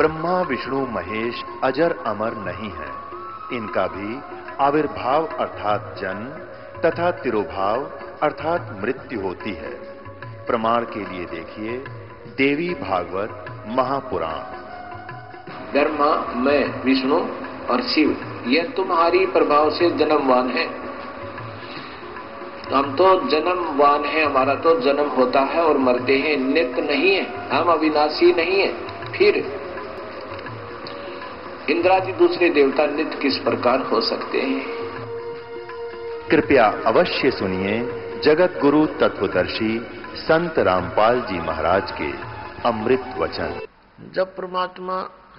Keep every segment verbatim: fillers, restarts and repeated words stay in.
ब्रह्मा विष्णु महेश अजर अमर नहीं है। इनका भी आविर्भाव अर्थात जन्म तथा तिरोभाव अर्थात मृत्यु होती है। प्रमाण के लिए देखिए देवी भागवत महापुराण। ब्रह्मा, मैं, विष्णु और शिव ये तुम्हारी प्रभाव से जन्मवान है। हम तो जन्मवान हैं, हमारा तो जन्म होता है और मरते हैं, नित्य नहीं है, हम अविनाशी नहीं है। फिर इंद्रादि दूसरे देवता नित्य किस प्रकार हो सकते हैं? कृपया अवश्य सुनिए जगत गुरु तत्वदर्शी संत रामपाल जी महाराज के अमृत वचन। जब परमात्मा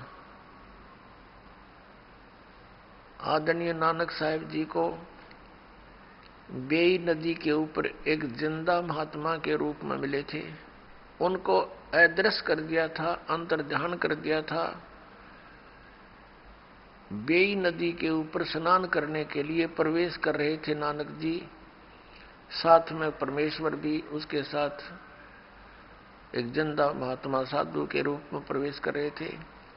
आदरणीय नानक साहिब जी को बेई नदी के ऊपर एक जिंदा महात्मा के रूप में मिले थे, उनको अदृश्य कर दिया था, अंतर्ध्यान कर दिया था। बेई नदी के ऊपर स्नान करने के लिए प्रवेश कर रहे थे नानक जी, साथ में परमेश्वर भी उसके साथ एक जिंदा महात्मा साधु के रूप में प्रवेश कर रहे थे।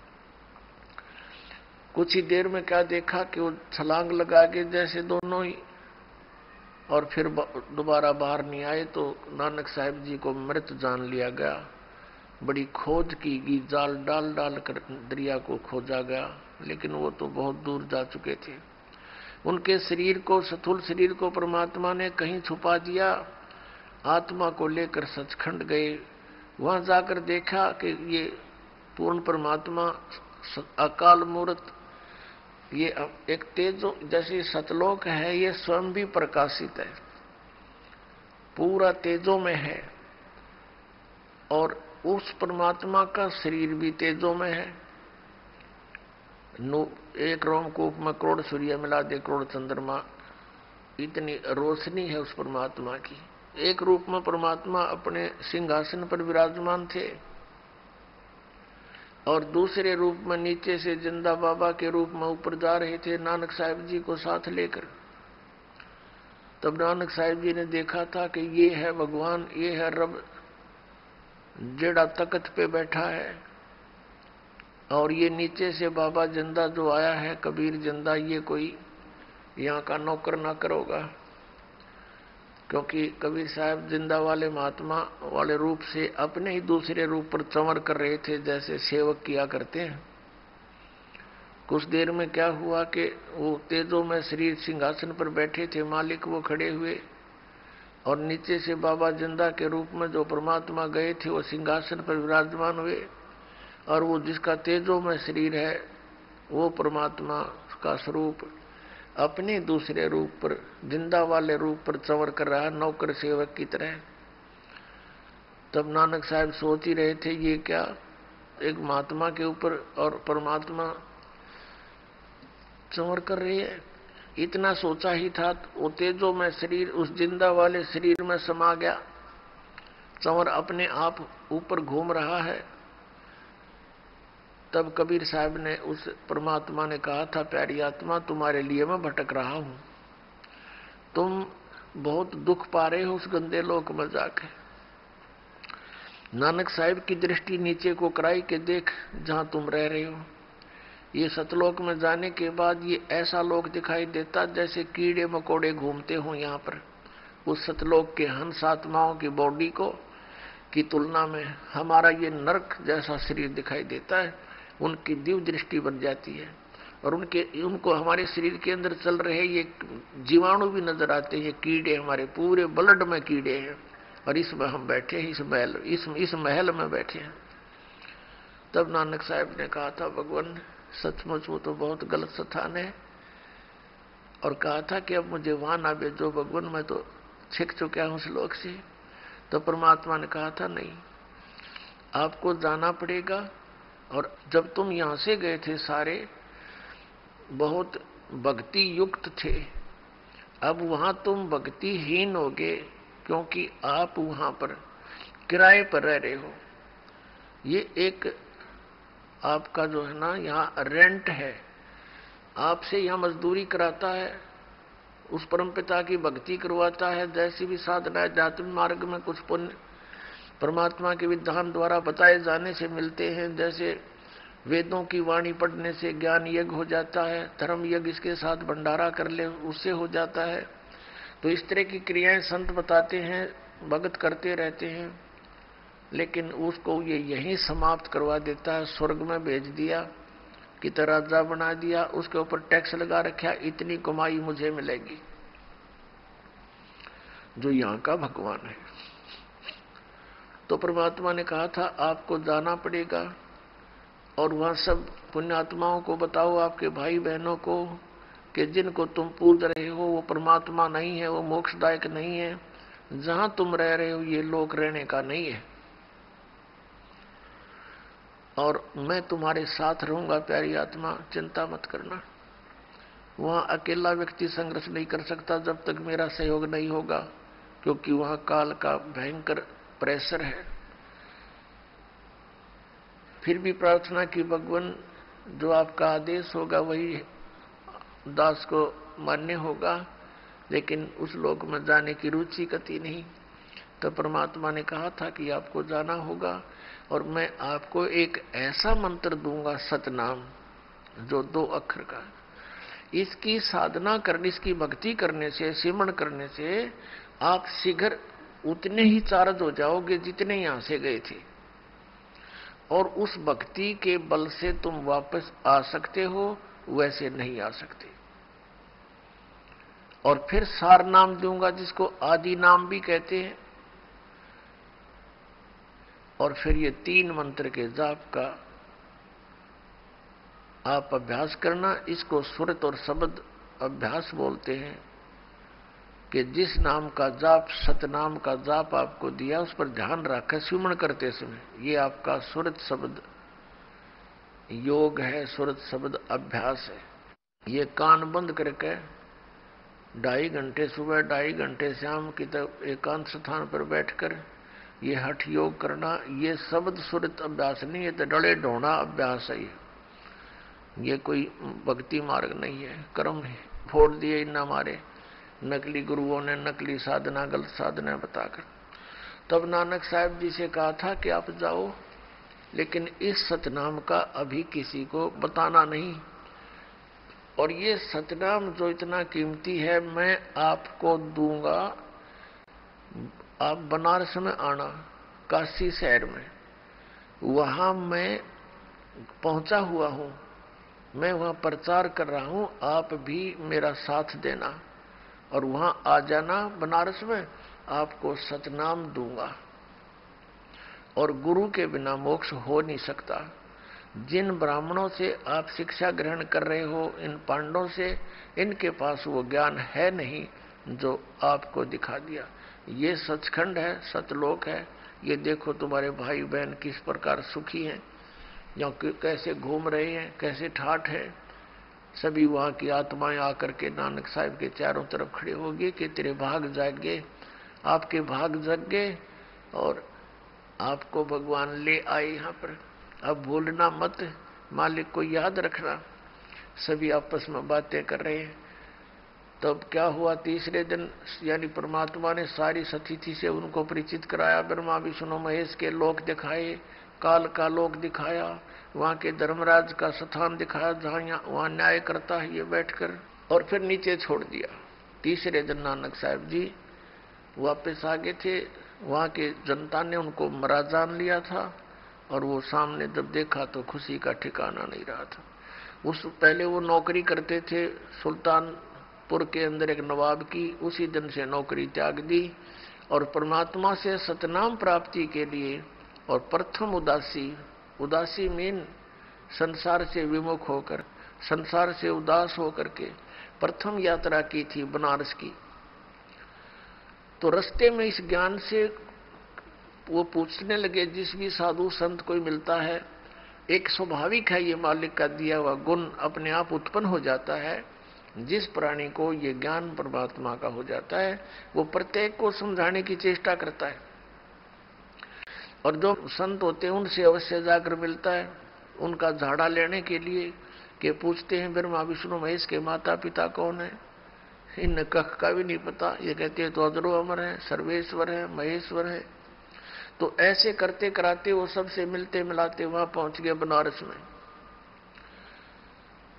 कुछ ही देर में क्या देखा कि वो छलांग लगा के जैसे दोनों ही, और फिर दोबारा बाहर नहीं आए, तो नानक साहिब जी को मृत जान लिया गया। बड़ी खोज की गई, जाल डाल डाल कर दरिया को खोजा गया, लेकिन वो तो बहुत दूर जा चुके थे। उनके शरीर को, स्थूल शरीर को परमात्मा ने कहीं छुपा दिया। आत्मा को लेकर सचखंड गए, वहां जाकर देखा कि ये पूर्ण परमात्मा अकाल मूर्त, ये एक तेजो जैसे सतलोक है, ये स्वयं भी प्रकाशित है, पूरा तेजो में है, और उस परमात्मा का शरीर भी तेजो में है। एक रोमकूप में करोड़ सूर्य मिला दे करोड़ चंद्रमा, इतनी रोशनी है उस परमात्मा की। एक रूप में परमात्मा अपने सिंहासन पर विराजमान थे, और दूसरे रूप में नीचे से जिंदा बाबा के रूप में ऊपर जा रहे थे नानक साहिब जी को साथ लेकर। तब नानक साहिब जी ने देखा था कि ये है भगवान, ये है रब, जेड़ा तख्त पे बैठा है, और ये नीचे से बाबा जिंदा जो आया है, कबीर जिंदा, ये कोई यहाँ का नौकर ना करोगा। क्योंकि कबीर साहब जिंदा वाले महात्मा वाले रूप से अपने ही दूसरे रूप पर चंवर कर रहे थे, जैसे सेवक किया करते हैं। कुछ देर में क्या हुआ कि वो तेजो में शरीर सिंहासन पर बैठे थे मालिक, वो खड़े हुए, और नीचे से बाबा जिंदा के रूप में जो परमात्मा गए थे वो सिंहासन पर विराजमान हुए, और वो जिसका तेजो में शरीर है वो परमात्मा का स्वरूप अपने दूसरे रूप पर, जिंदा वाले रूप पर चंवर कर रहा है, नौकर सेवक की तरह। तब नानक साहब सोच ही रहे थे, ये क्या, एक महात्मा के ऊपर और परमात्मा चंवर कर रही है। इतना सोचा ही था, वो तेजो में शरीर उस जिंदा वाले शरीर में समा गया, चंवर अपने आप ऊपर घूम रहा है। तब कबीर साहब ने उस परमात्मा ने कहा था, प्यारी आत्मा, तुम्हारे लिए मैं भटक रहा हूं, तुम बहुत दुख पा रहे हो उस गंदे लोक में जाके। नानक साहिब की दृष्टि नीचे को कराई कि देख जहां तुम रह रहे हो, ये सतलोक में जाने के बाद ये ऐसा लोक दिखाई देता जैसे कीड़े मकोड़े घूमते हो यहाँ पर। उस सतलोक के हंस आत्माओं की बॉडी को की तुलना में हमारा ये नरक जैसा शरीर दिखाई देता है। उनकी दिव्य दृष्टि बन जाती है, और उनके उनको हमारे शरीर के अंदर चल रहे ये जीवाणु भी नजर आते हैं, कीड़े, हमारे पूरे ब्लड में कीड़े हैं, और इसमें हम बैठे हैं, इस महल इस इस महल में बैठे हैं। तब नानक साहब ने कहा था, भगवान सचमुच वो तो बहुत गलत स्थान है, और कहा था कि अब मुझे वहां ना भेजो भगवान, मैं तो छिक चुका हूं उस लोक से। तो परमात्मा ने कहा था, नहीं, आपको जाना पड़ेगा, और जब तुम यहां से गए थे सारे बहुत भक्ति युक्त थे, अब वहां तुम भक्तिहीन होगे, क्योंकि आप वहां पर किराए पर रह रहे हो। ये एक आपका जो है ना यहाँ रेंट है, आपसे यहाँ मजदूरी कराता है, उस परमपिता की भक्ति करवाता है। जैसी भी साधना अध्यात्म मार्ग में कुछ पुण्य परमात्मा के विधान द्वारा बताए जाने से मिलते हैं, जैसे वेदों की वाणी पढ़ने से ज्ञान यज्ञ हो जाता है, धर्म यज्ञ इसके साथ भंडारा कर ले उससे हो जाता है। तो इस तरह की क्रियाएं संत बताते हैं, भगत करते रहते हैं, लेकिन उसको ये यहीं समाप्त करवा देता है। स्वर्ग में भेज दिया कि राजा बना दिया, उसके ऊपर टैक्स लगा रखा, इतनी कमाई मुझे मिलेगी। जो यहाँ का भगवान है। तो परमात्मा ने कहा था आपको जाना पड़ेगा और वहां सब पुण्यात्माओं को बताओ, आपके भाई बहनों को, कि जिनको तुम पूज रहे हो वो परमात्मा नहीं है, वो मोक्षदायक नहीं है। जहां तुम रह रहे हो ये लोक रहने का नहीं है, और मैं तुम्हारे साथ रहूंगा प्यारी आत्मा, चिंता मत करना। वहां अकेला व्यक्ति संघर्ष नहीं कर सकता जब तक मेरा सहयोग नहीं होगा, क्योंकि वहां काल का भयंकर प्रेशर है। फिर भी प्रार्थना की भगवान, जो आपका आदेश होगा वही दास को मान्य होगा, लेकिन उस लोक में जाने की रुचि कति नहीं। तो परमात्मा ने कहा था कि आपको जाना होगा और मैं आपको एक ऐसा मंत्र दूंगा, सतनाम, जो दो अक्षर का। इसकी साधना करने, इसकी भक्ति करने से, सिमरण करने से आप शीघ्र उतने ही चार्ज हो जाओगे जितने यहां से गए थे, और उस भक्ति के बल से तुम वापस आ सकते हो, वैसे नहीं आ सकते। और फिर सार नाम दूंगा जिसको आदि नाम भी कहते हैं, और फिर ये तीन मंत्र के जाप का आप अभ्यास करना। इसको सुरत और शब्द अभ्यास बोलते हैं, कि जिस नाम का जाप, सतनाम का जाप आपको दिया उस पर ध्यान रखकर सुमन करते समय, ये आपका सुरत शब्द योग है, सुरत शब्द अभ्यास है। ये कान बंद करके ढाई घंटे सुबह, ढाई घंटे शाम की तरफ एकांत स्थान पर बैठकर ये हठ योग करना, ये शब्द सुरत अभ्यास नहीं है, तो डले ढोना अभ्यास है। ये कोई भक्ति मार्ग नहीं है, कर्म है। फोड़ दिए इन हमारे नकली गुरुओं ने, नकली साधना, गलत साधना बताकर। तब नानक साहब जी से कहा था कि आप जाओ, लेकिन इस सतनाम का अभी किसी को बताना नहीं। और ये सतनाम जो इतना कीमती है, मैं आपको दूंगा। आप बनारस में आना, काशी शहर में, वहां मैं पहुंचा हुआ हूं, मैं वहां प्रचार कर रहा हूं, आप भी मेरा साथ देना और वहां आ जाना बनारस में, आपको सतनाम दूंगा। और गुरु के बिना मोक्ष हो नहीं सकता। जिन ब्राह्मणों से आप शिक्षा ग्रहण कर रहे हो, इन पांडवों से, इनके पास वो ज्ञान है नहीं जो आपको दिखा दिया। ये सचखंड है, सतलोक है। ये देखो तुम्हारे भाई बहन किस प्रकार सुखी हैं, या कैसे घूम रहे हैं, कैसे ठाठ है। सभी वहां की आत्माएं आकर के नानक साहब के चारों तरफ खड़े होगी कि तेरे भाग जागे, आपके भाग जग गए और आपको भगवान ले आए यहाँ पर। अब भूलना मत, मालिक को याद रखना। सभी आपस में बातें कर रहे हैं। तब क्या हुआ, तीसरे दिन यानी परमात्मा ने सारी सतिथि से उनको परिचित कराया। ब्रह्मा विष्णु महेश के लोक दिखाए, काल का लोक दिखाया, वहां के धर्मराज का स्थान दिखाया जहां वहां न्याय करता है ये बैठकर, और फिर नीचे छोड़ दिया। तीसरे दिन नानक साहब जी वापस आ गए थे। वहां के जनता ने उनको मरा जान लिया था, और वो सामने जब देखा तो खुशी का ठिकाना नहीं रहा था। उस पहले वो नौकरी करते थे सुल्तानपुर के अंदर एक नवाब की, उसी दिन से नौकरी त्याग दी और परमात्मा से सतनाम प्राप्ति के लिए, और प्रथम उदासी, उदासी मीन संसार से विमुख होकर, संसार से उदास होकर के प्रथम यात्रा की थी बनारस की। तो रास्ते में इस ज्ञान से वो पूछने लगे, जिस भी साधु संत कोई मिलता है, एक स्वाभाविक है ये मालिक का दिया हुआ गुण अपने आप उत्पन्न हो जाता है। जिस प्राणी को ये ज्ञान परमात्मा का हो जाता है, वो प्रत्येक को समझाने की चेष्टा करता है। और जो संत होते हैं उनसे अवश्य जाकर मिलता है, उनका झाड़ा लेने के लिए, कि पूछते हैं ब्रह्मा विष्णु महेश के माता पिता कौन है। इन कख का भी नहीं पता, ये कहते हैं तो अजरो अमर है, सर्वेश्वर है, महेश्वर है। तो ऐसे करते कराते वो सबसे मिलते मिलाते वहां पहुंच गए बनारस में।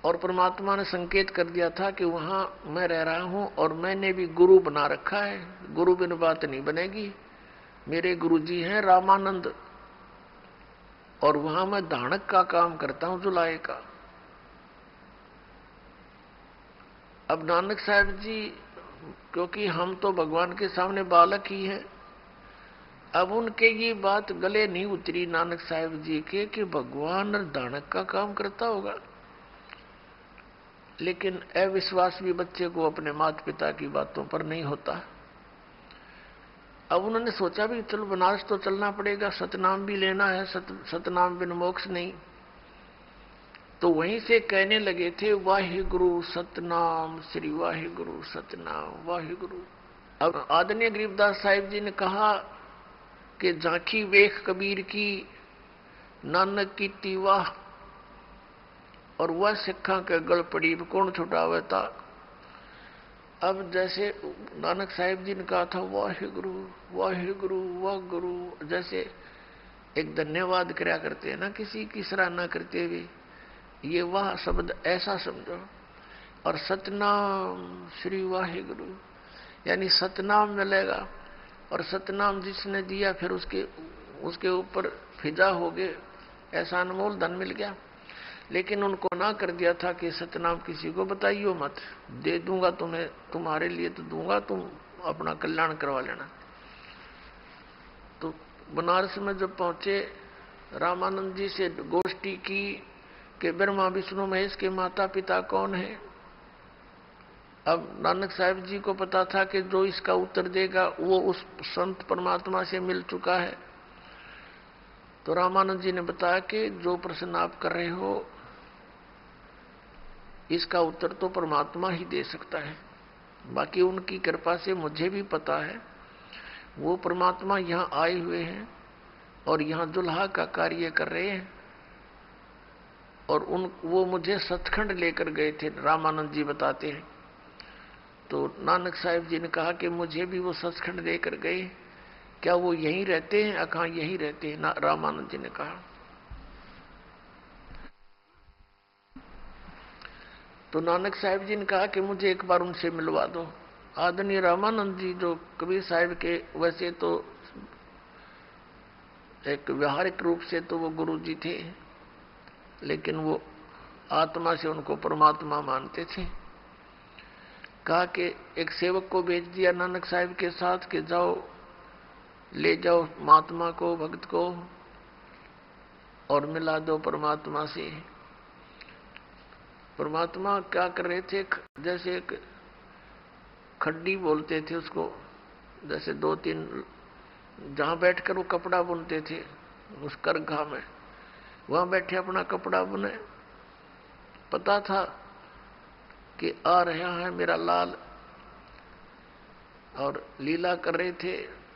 और परमात्मा ने संकेत कर दिया था कि वहां मैं रह रहा हूं और मैंने भी गुरु बना रखा है, गुरु बिन बात नहीं बनेगी। मेरे गुरुजी हैं रामानंद और वहां मैं धानक का काम करता हूं, जुलाए का। अब नानक साहब जी, क्योंकि हम तो भगवान के सामने बालक ही हैं, अब उनके ये बात गले नहीं उतरी नानक साहब जी के कि भगवान धानक का काम करता होगा। लेकिन अविश्वास भी बच्चे को अपने माता पिता की बातों पर नहीं होता। अब उन्होंने सोचा भी चलो बनारस तो चलना पड़ेगा, सतनाम भी लेना है, सत, सतनाम बिन मोक्ष नहीं। तो वहीं से कहने लगे थे वाहिगुरु सतनाम, श्री वाहिगुरु सतनाम वाहिगुरु। अब आदरणीय गरीबदास साहिब जी ने कहा कि झांकी वेख कबीर की, नानक की तीवाह, और वह सिखा के गल पड़ी कौन छुटावे था। अब जैसे नानक साहिब जी ने कहा था वाहिगुरु वाहिगुरु वाह गुरु, जैसे एक धन्यवाद करया करते हैं ना किसी की सराहना करते हुए, ये वाह शब्द ऐसा समझो। और सतनाम श्री वाहिगुरु यानी सतनाम मिलेगा, और सतनाम जिसने दिया फिर उसके उसके ऊपर फिदा हो गए, ऐसा अनमोल धन मिल गया। लेकिन उनको ना कर दिया था कि सतनाम किसी को बताइयो मत, दे दूंगा तुम्हें, तुम्हारे लिए तो दूंगा, तुम अपना कल्याण करवा लेना। तो बनारस में जब पहुंचे, रामानंद जी से गोष्ठी की कि ब्रह्मा विष्णु महेश के माता पिता कौन है। अब नानक साहब जी को पता था कि जो इसका उत्तर देगा वो उस संत परमात्मा से मिल चुका है। तो रामानंद जी ने बताया कि जो प्रश्न आप कर रहे हो इसका उत्तर तो परमात्मा ही दे सकता है, बाकी उनकी कृपा से मुझे भी पता है वो परमात्मा यहाँ आए हुए हैं और यहाँ दुल्हा का कार्य कर रहे हैं। और उन वो मुझे सचखंड लेकर गए थे, रामानंद जी बताते हैं। तो नानक साहिब जी ने कहा कि मुझे भी वो सचखंड लेकर गए, क्या वो यहीं रहते हैं? अखा यहीं रहते हैं, रामानंद जी ने कहा। तो नानक साहिब जी ने कहा कि मुझे एक बार उनसे मिलवा दो। आदरणीय रामानंद जी जो कबीर साहिब के वैसे तो एक व्यवहारिक रूप से तो वो गुरु जी थे, लेकिन वो आत्मा से उनको परमात्मा मानते थे। कहा कि एक सेवक को भेज दिया नानक साहिब के साथ कि जाओ ले जाओ महात्मा को, भक्त को, और मिला दो परमात्मा से। परमात्मा क्या कर रहे थे, जैसे एक खड्डी बोलते थे उसको, जैसे दो तीन जहां बैठकर वो कपड़ा बुनते थे उस करघा में, वहां बैठे अपना कपड़ा बुने। पता था कि आ रहा है मेरा लाल, और लीला कर रहे थे।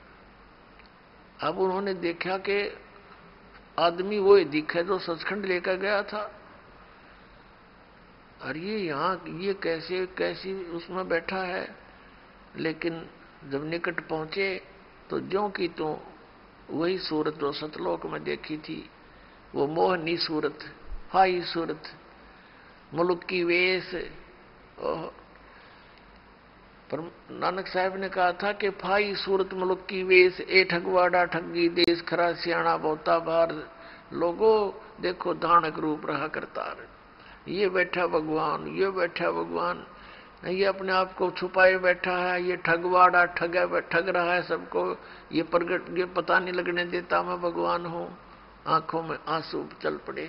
अब उन्होंने देखा कि आदमी वो ही दिखे जो सचखंड लेकर गया था, और ये यहाँ ये कैसे कैसी उसमें बैठा है। लेकिन जब निकट पहुंचे तो ज्यों की तो वही सूरत जो सतलोक में देखी थी, वो मोहनी सूरत, हाई सूरत, मुल्क की वेश। पर नानक साहब ने कहा था कि फाई सूरत मुल्क की वेश, ए ठगवाड़ा ठगी देश, खरा सियाणा बहुता बार, लोगो देखो धानक रूप रहा करतार। ये बैठा भगवान, ये बैठा भगवान, ये अपने आप को छुपाए बैठा है, ये ठगवाड़ा ठगा ठग रहा है सबको, ये प्रगट ये पता नहीं लगने देता मैं भगवान हूं। आंखों में आंसू चल पड़े।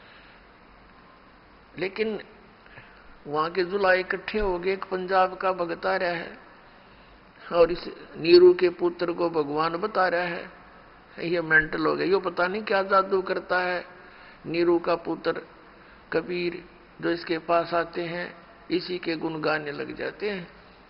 लेकिन वहां के जुला इकट्ठे हो गए, एक पंजाब का भगत आ रहा है और इस नीरू के पुत्र को भगवान बता रहा है। ये मेंटल हो गया, ये पता नहीं क्या जादू करता है। नीरू का पुत्र कबीर जो इसके पास आते हैं इसी के गुण गाने लग जाते हैं।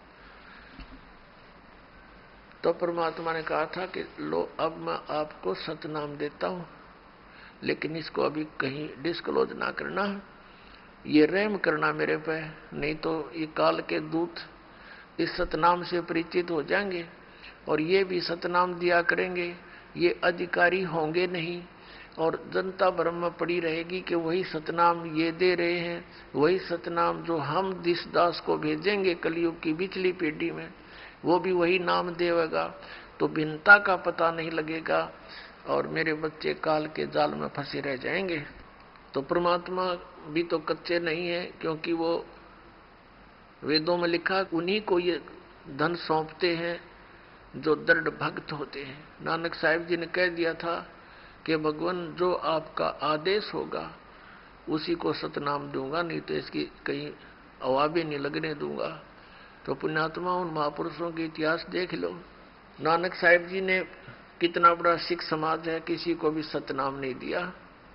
तो परमात्मा ने कहा था कि लो अब मैं आपको सतनाम देता हूं, लेकिन इसको अभी कहीं डिस्क्लोज ना करना, ये रहम करना मेरे पे, नहीं तो ये काल के दूत इस सतनाम से परिचित हो जाएंगे और ये भी सतनाम दिया करेंगे। ये अधिकारी होंगे नहीं, और जनता भ्रम में पड़ी रहेगी कि वही सतनाम ये दे रहे हैं, वही सतनाम जो हम दिस दास को भेजेंगे कलयुग की बिचली पीढ़ी में, वो भी वही नाम देगा। तो भिन्नता का पता नहीं लगेगा और मेरे बच्चे काल के जाल में फंसे रह जाएंगे। तो परमात्मा भी तो कच्चे नहीं है, क्योंकि वो वेदों में लिखा उन्हीं को ये धन सौंपते हैं जो दृढ़ भक्त होते हैं। नानक साहिब जी ने कह दिया था कि भगवान जो आपका आदेश होगा उसी को सतनाम दूंगा, नहीं तो इसकी कहीं अवाबे नहीं लगने दूंगा। तो पुण्यात्मा उन महापुरुषों के इतिहास देख लो। नानक साहिब जी ने कितना बड़ा सिख समाज है, किसी को भी सतनाम नहीं दिया।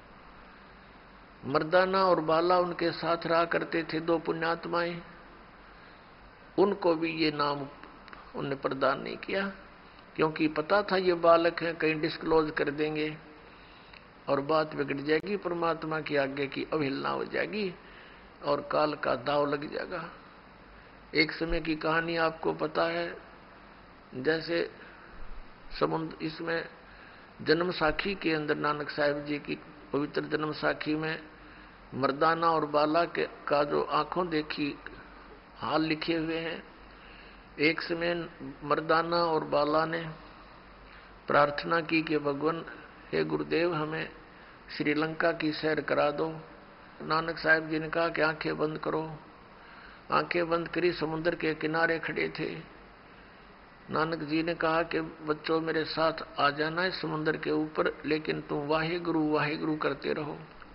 मर्दाना और बाला उनके साथ रहा करते थे, दो पुण्यात्माएं, उनको भी ये नाम उन्होंने प्रदान नहीं किया, क्योंकि पता था ये बालक हैं, कहीं डिस्क्लोज कर देंगे और बात बिगड़ जाएगी, परमात्मा की आज्ञा की अवहेलना हो जाएगी और काल का दाव लग जाएगा। एक समय की कहानी आपको पता है, जैसे समुद्र इसमें जन्म साखी के अंदर नानक साहिब जी की पवित्र जन्म साखी में मर्दाना और बाला के का जो आंखों देखी हाल लिखे हुए हैं। एक समय मर्दाना और बाला ने प्रार्थना की कि भगवान हे गुरुदेव हमें श्रीलंका की सैर करा दो। नानक साहिब जी ने कहा कि आंखें बंद करो। आंखें बंद करी, समुद्र के किनारे खड़े थे। नानक जी ने कहा कि बच्चों मेरे साथ आ जाना है समुद्र के ऊपर, लेकिन तुम वाहे गुरु वाहे गुरु करते रहो।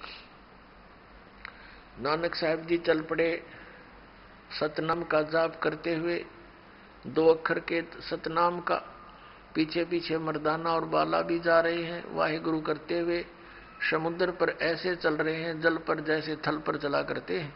नानक साहिब जी चल पड़े सतनाम का जाप करते हुए, दो अक्षर के सतनाम का। पीछे पीछे मर्दाना और बाला भी जा रहे हैं वाहे गुरु करते हुए। समुद्र पर ऐसे चल रहे हैं जल पर जैसे थल पर चला करते हैं।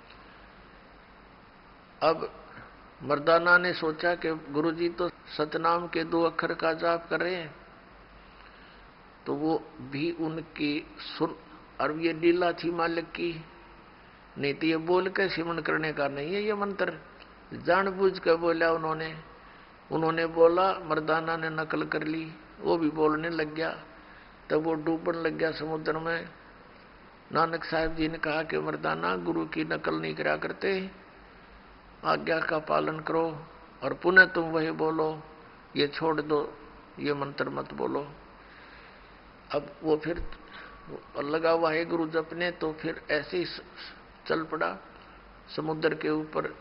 अब मर्दाना ने सोचा कि गुरुजी तो सतनाम के दो अक्षर का जाप कर रहे हैं, तो वो भी उनकी सुन, और ये लीला थी मालिक की, नहीं तो ये बोल के सिमरन करने का नहीं है ये मंत्र। जानबूझ कर बोला उन्होंने उन्होंने बोला, मर्दाना ने नकल कर ली, वो भी बोलने लग गया, तब वो डूबने लग गया समुद्र में। नानक साहिब जी ने कहा कि मर्दाना गुरु की नकल नहीं करा करते, आज्ञा का पालन करो और पुनः तुम वही बोलो, ये छोड़ दो, ये मंत्र मत बोलो। अब वो फिर लगा वाहे गुरु जपने, तो फिर ऐसे ही चल पड़ा समुद्र के ऊपर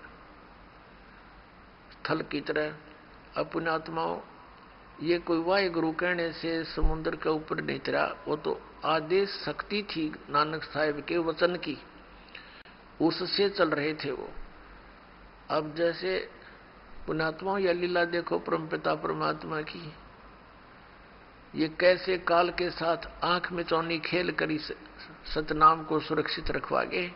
थल की तरह। अब पुण्यात्माओं, ये कोई वाहे गुरु कहने से समुद्र के ऊपर नहीं तरा, वो तो आदेश शक्ति थी नानक साहिब के वचन की, उससे चल रहे थे वो। अब जैसे पुण्यात्माओं यह लीला देखो परमपिता परमात्मा की, ये कैसे काल के साथ आंख में चौनी खेल कर इस सतनाम को सुरक्षित रखवा गए।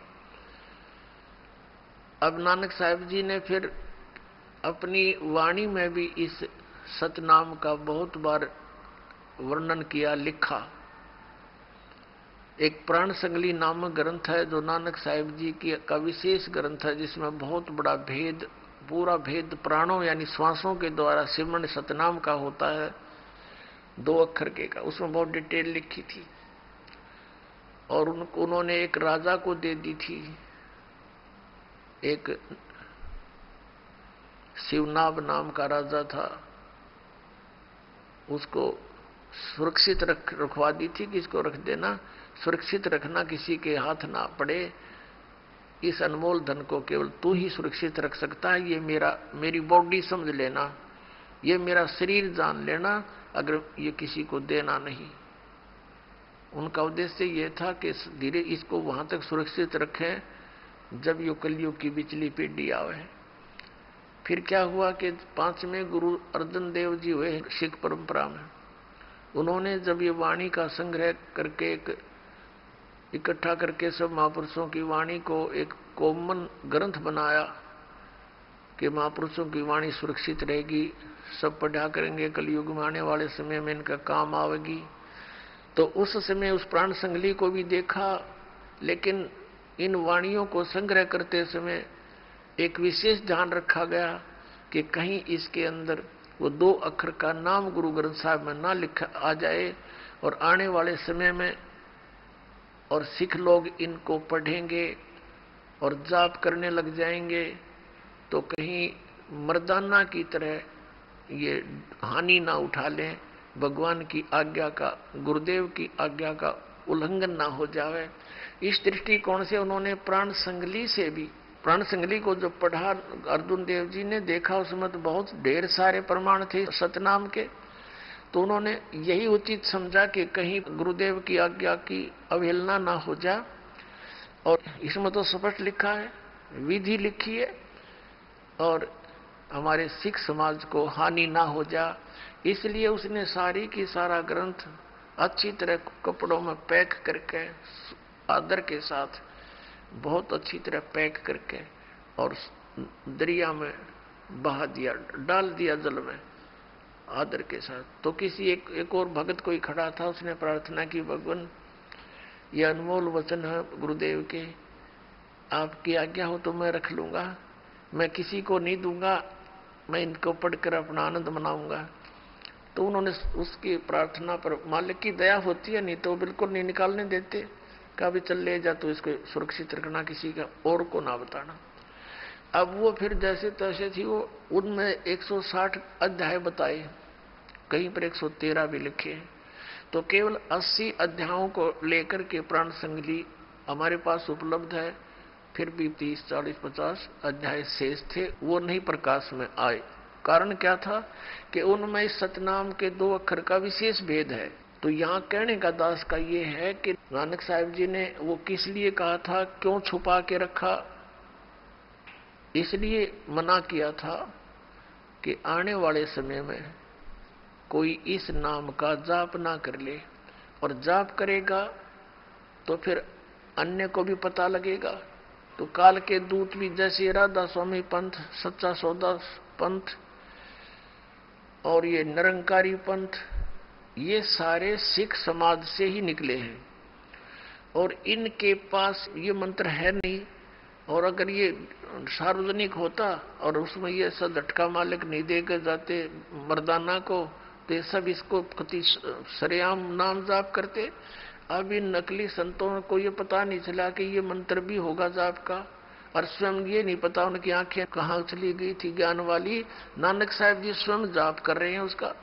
अब नानक साहिब जी ने फिर अपनी वाणी में भी इस सतनाम का बहुत बार वर्णन किया, लिखा। एक प्राण संगली नामक ग्रंथ है जो नानक साहिब जी की का विशेष ग्रंथ है, जिसमें बहुत बड़ा भेद, पूरा भेद प्राणों यानी श्वासों के द्वारा सिमरन सतनाम का होता है, दो अक्षर के का, उसमें बहुत डिटेल लिखी थी। और उन, उन्होंने एक राजा को दे दी थी, एक शिवनाभ नाम का राजा था, उसको सुरक्षित रख रखवा दी थी कि इसको रख देना, सुरक्षित रखना, किसी के हाथ ना पड़े, इस अनमोल धन को केवल तू ही सुरक्षित रख सकता है, ये मेरा मेरी बॉडी समझ लेना, ये मेरा शरीर जान लेना, अगर ये किसी को देना नहीं। उनका उद्देश्य ये था कि धीरे इसको वहां तक सुरक्षित रखें जब यो कलयुग की बिचली पीढ़ी आवे। फिर क्या हुआ कि पांचवें गुरु अर्जन देव जी हुए सिख परंपरा में। उन्होंने जब ये वाणी का संग्रह करके एक इकट्ठा करके सब महापुरुषों की वाणी को एक कॉमन ग्रंथ बनाया कि महापुरुषों की वाणी सुरक्षित रहेगी, सब पढ़ा करेंगे, कलयुग में आने वाले समय में इनका काम आवेगी। तो उस समय उस प्राण संगली को भी देखा, लेकिन इन वाणियों को संग्रह करते समय एक विशेष ध्यान रखा गया कि कहीं इसके अंदर वो दो अक्षर का नाम गुरु ग्रंथ साहिब में ना लिखा आ जाए, और आने वाले समय में और सिख लोग इनको पढ़ेंगे और जाप करने लग जाएंगे तो कहीं मर्दाना की तरह ये हानि ना उठा लें, भगवान की आज्ञा का, गुरुदेव की आज्ञा का उल्लंघन ना हो जावे। इस दृष्टिकोण से उन्होंने प्राण संगली से भी, प्राण संगली को जो पढ़ा अर्जुन देव जी ने, देखा उसमें तो बहुत ढेर सारे प्रमाण थे सतनाम के, तो उन्होंने यही उचित समझा कि कहीं गुरुदेव की आज्ञा की अवहेलना ना हो जा। और इसमें तो स्पष्ट लिखा है, विधि लिखी है, और हमारे सिख समाज को हानि ना हो जा, इसलिए उसने सारी की सारा ग्रंथ अच्छी तरह कपड़ों में पैक करके आदर के साथ, बहुत अच्छी तरह पैक करके और दरिया में बहा दिया, डाल दिया जल में आदर के साथ। तो किसी एक एक और भगत कोई खड़ा था, उसने प्रार्थना की, भगवान ये अनमोल वचन है गुरुदेव के, आपकी आज्ञा हो तो मैं रख लूंगा, मैं किसी को नहीं दूंगा, मैं इनको पढ़कर अपना आनंद मनाऊंगा। तो उन्होंने उसकी प्रार्थना पर, मालिक की दया होती है, नहीं तो बिल्कुल नहीं निकालने देते, कहा भी चल ले जा, तो इसको सुरक्षित रखना, किसी का और को ना बताना। अब वो फिर जैसे तैसे थी वो, उनमें एक सौ साठ अध्याय बताए, कहीं पर एक सौ तेरह भी लिखे, तो केवल अस्सी अध्यायों को लेकर के प्राण संगली हमारे पास उपलब्ध है। फिर भी तीस चालीस पचास अध्याय शेष थे, वो नहीं प्रकाश में आए। कारण क्या था कि उनमें सतनाम के दो अक्षर का विशेष भेद है। तो यहाँ कहने का दास का ये है कि नानक साहिब जी ने वो किस लिए कहा था, क्यों छुपा के रखा, इसलिए मना किया था कि आने वाले समय में कोई इस नाम का जाप ना कर ले, और जाप करेगा तो फिर अन्य को भी पता लगेगा। तो काल के दूत भी, जैसे राधा स्वामी पंथ, सच्चा सौदा पंथ और ये निरंकारी पंथ, ये सारे सिख समाज से ही निकले हैं, और इनके पास ये मंत्र है नहीं। और अगर ये सार्वजनिक होता और उसमें ये सब झटका मालिक नहीं देकर जाते मर्दाना को, तो सब इसको कति सरेआम नाम जाप करते। अब इन नकली संतों को ये पता नहीं चला कि ये मंत्र भी होगा जाप का, और स्वयं ये नहीं पता उनकी आंखें कहाँ चली गई थी ज्ञान वाली। नानक साहब जी स्वयं जाप कर रहे हैं उसका,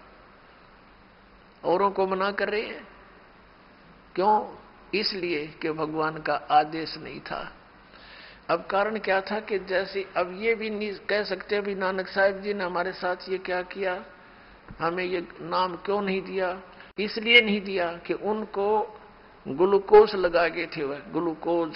औरों को मना कर रहे हैं। क्यों? इसलिए कि भगवान का आदेश नहीं था। अब कारण क्या था कि जैसे अब ये भी नहीं कह सकते अभी नानक साहब जी ने हमारे साथ ये क्या किया, हमें ये नाम क्यों नहीं दिया। इसलिए नहीं दिया कि उनको ग्लूकोज लगा गए थे। वह ग्लूकोज,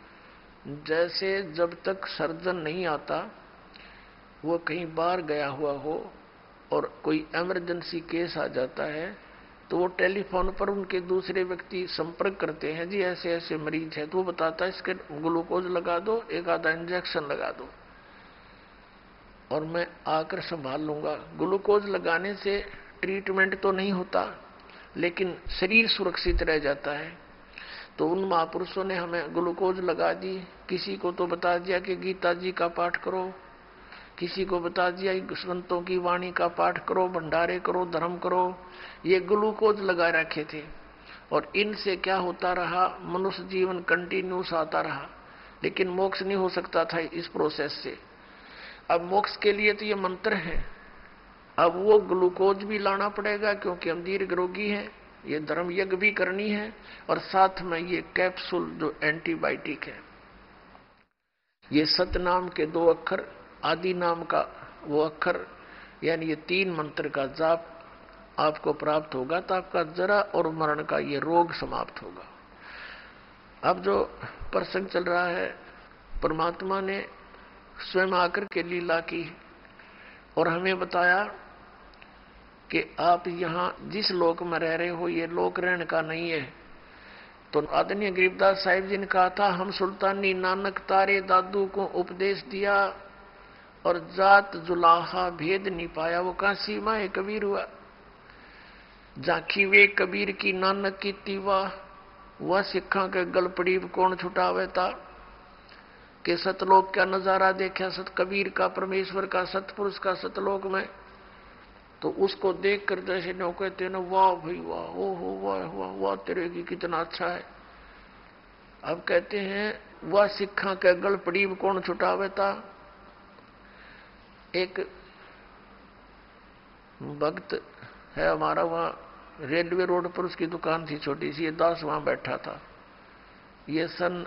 जैसे जब तक सर्जन नहीं आता, वो कहीं बाहर गया हुआ हो और कोई इमरजेंसी केस आ जाता है, तो वो टेलीफोन पर उनके दूसरे व्यक्ति संपर्क करते हैं, जी ऐसे ऐसे मरीज है, तो वो बताता है इसके ग्लूकोज लगा दो, एक आधा इंजेक्शन लगा दो और मैं आकर संभाल लूंगा। ग्लूकोज लगाने से ट्रीटमेंट तो नहीं होता, लेकिन शरीर सुरक्षित रह जाता है। तो उन महापुरुषों ने हमें ग्लूकोज लगा दी। किसी को तो बता दिया कि गीता जी का पाठ करो, किसी को बता दिया संतों की वाणी का पाठ करो, भंडारे करो, धर्म करो। ये ग्लूकोज लगा रखे थे, और इनसे क्या होता रहा, मनुष्य जीवन कंटिन्यूस आता रहा, लेकिन मोक्ष नहीं हो सकता था इस प्रोसेस से। अब मोक्ष के लिए तो ये मंत्र है, अब वो ग्लूकोज भी लाना पड़ेगा क्योंकि हम दीर्घ रोगी हैं, ये धर्म यज्ञ भी करनी है, और साथ में ये कैप्सूल जो एंटीबायोटिक है। ये सतनाम के दो अक्षर, आदि नाम का वो अक्षर, यानी ये तीन मंत्र का जाप आपको प्राप्त होगा, तो आपका जरा और मरण का ये रोग समाप्त होगा। अब जो प्रसंग चल रहा है, परमात्मा ने स्वयं आकर के लीला की और हमें बताया कि आप यहाँ जिस लोक में रह रहे हो, ये लोक रहने का नहीं है। तो आदरणीय गरीबदास साहिब जी ने कहा था, हम सुल्तानी नानक तारे दादू को उपदेश दिया और जात जुलाहा भेद नहीं पाया। वो कहाँ सीमा है कबीर हुआ, झांकी वे कबीर की नानक की तीवा, वह सिखा के गलपड़ी कौन छुटावे था। के सतलोक का नजारा देखा, सत कबीर का, परमेश्वर का, सतपुरुष का सतलोक में। तो उसको देख कर जैसे नो कहते हैं ना, वाह भाई वाह, ओ हो वाह वाह वाह तेरे की कितना अच्छा है। अब कहते हैं वह सिखा के गल पड़ी कौन छुटावे था। एक भक्त है हमारा, वहां रेलवे रोड पर उसकी दुकान थी छोटी सी, ये दास वहां बैठा था। ये सन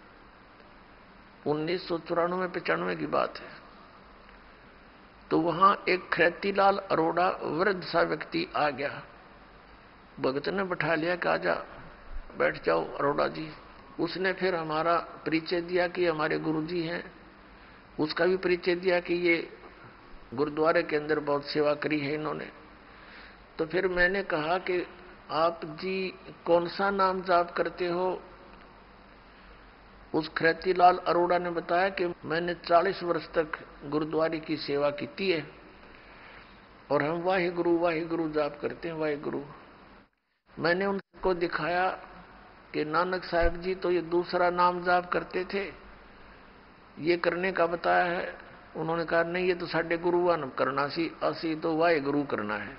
उन्नीस सौ चौरानवे पचानवे की बात है। तो वहां एक खैतीलाल अरोड़ा वृद्ध सा व्यक्ति आ गया, भगत ने बैठा लिया कि आजा बैठ जाओ अरोड़ा जी। उसने फिर हमारा परिचय दिया कि हमारे गुरुजी हैं, उसका भी परिचय दिया कि ये गुरुद्वारे के अंदर बहुत सेवा करी है इन्होंने। तो फिर मैंने कहा कि आप जी कौन सा नाम जाप करते हो। उस खैतीलाल अरोड़ा ने बताया कि मैंने चालीस वर्ष तक गुरुद्वारे की सेवा की है और हम वाहे गुरु वाहे गुरु जाप करते हैं, वाहे गुरु। मैंने उनको दिखाया कि नानक साहब जी तो ये दूसरा नाम जाप करते थे, ये करने का बताया है। उन्होंने कहा नहीं, ये तो साढ़े गुरुवान करना सी, असी तो वाहे गुरु करना है।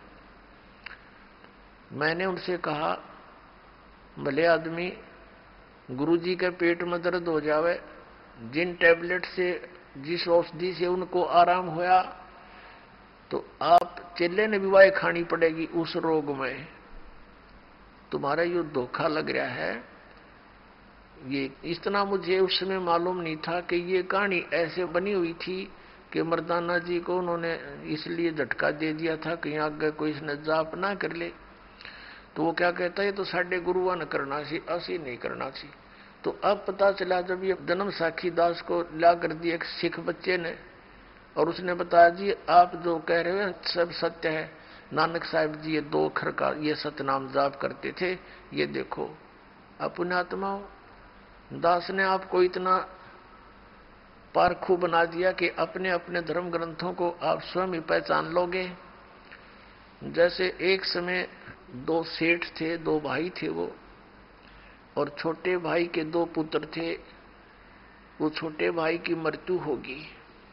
मैंने उनसे कहा भले आदमी, गुरुजी के पेट में दर्द हो जावे, जिन टैबलेट से जिस औषधि से उनको आराम होया, तो आप चेले ने भी वाहे खानी पड़ेगी उस रोग में। तुम्हारा यो धोखा लग रहा है। ये इतना मुझे उस समय मालूम नहीं था कि ये कहानी ऐसे बनी हुई थी कि मर्दाना जी को उन्होंने इसलिए झटका दे दिया था कि आगे कोई इसने जाप ना कर ले। तो वो क्या कहता है, तो साढ़े गुरुआ ने करना सी, असी नहीं करना सी। तो अब पता चला जब ये जन्म साखी दास को ला कर दिया एक सिख बच्चे ने, और उसने बताया जी आप जो कह रहे हो सब सत्य है, नानक साहब जी ये दो अक्षर का ये सतनाम जाप करते थे, ये देखो। अब पुण्यात्माओं, दास ने आपको इतना पारखू बना दिया कि अपने अपने धर्म ग्रंथों को आप स्वयं ही पहचान लोगे। जैसे एक समय दो सेठ थे, दो भाई थे वो, और छोटे भाई के दो पुत्र थे। वो छोटे भाई की मृत्यु होगी।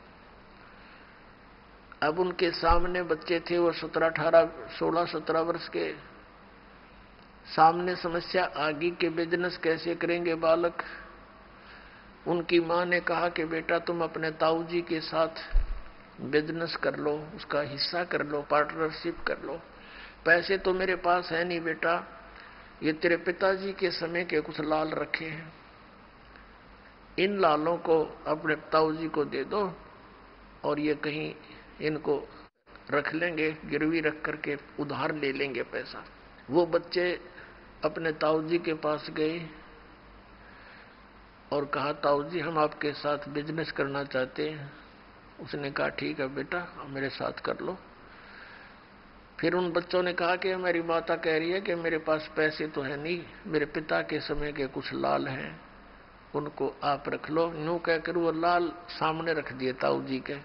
अब उनके सामने बच्चे थे, वो सत्रह अठारह सोलह सत्रह वर्ष के। सामने समस्या आगे के बिजनेस कैसे करेंगे बालक। उनकी मां ने कहा कि बेटा तुम अपने ताऊ जी के साथ बिजनेस कर लो, उसका हिस्सा कर लो, पार्टनरशिप कर लो। पैसे तो मेरे पास है नहीं बेटा, ये तेरे पिताजी के समय के कुछ लाल रखे हैं, इन लालों को अपने ताऊ जी को दे दो और ये कहीं इनको रख लेंगे, गिरवी रख करके उधार ले लेंगे पैसा। वो बच्चे अपने ताऊ जी के पास गए और कहा ताऊ जी हम आपके साथ बिजनेस करना चाहते हैं। उसने कहा ठीक है बेटा मेरे साथ कर लो। फिर उन बच्चों ने कहा कि मेरी माता कह रही है कि मेरे पास पैसे तो है नहीं, मेरे पिता के समय के कुछ लाल हैं, उनको आप रख लो। यूं कहकर वो लाल सामने रख दिए ताऊ जी के।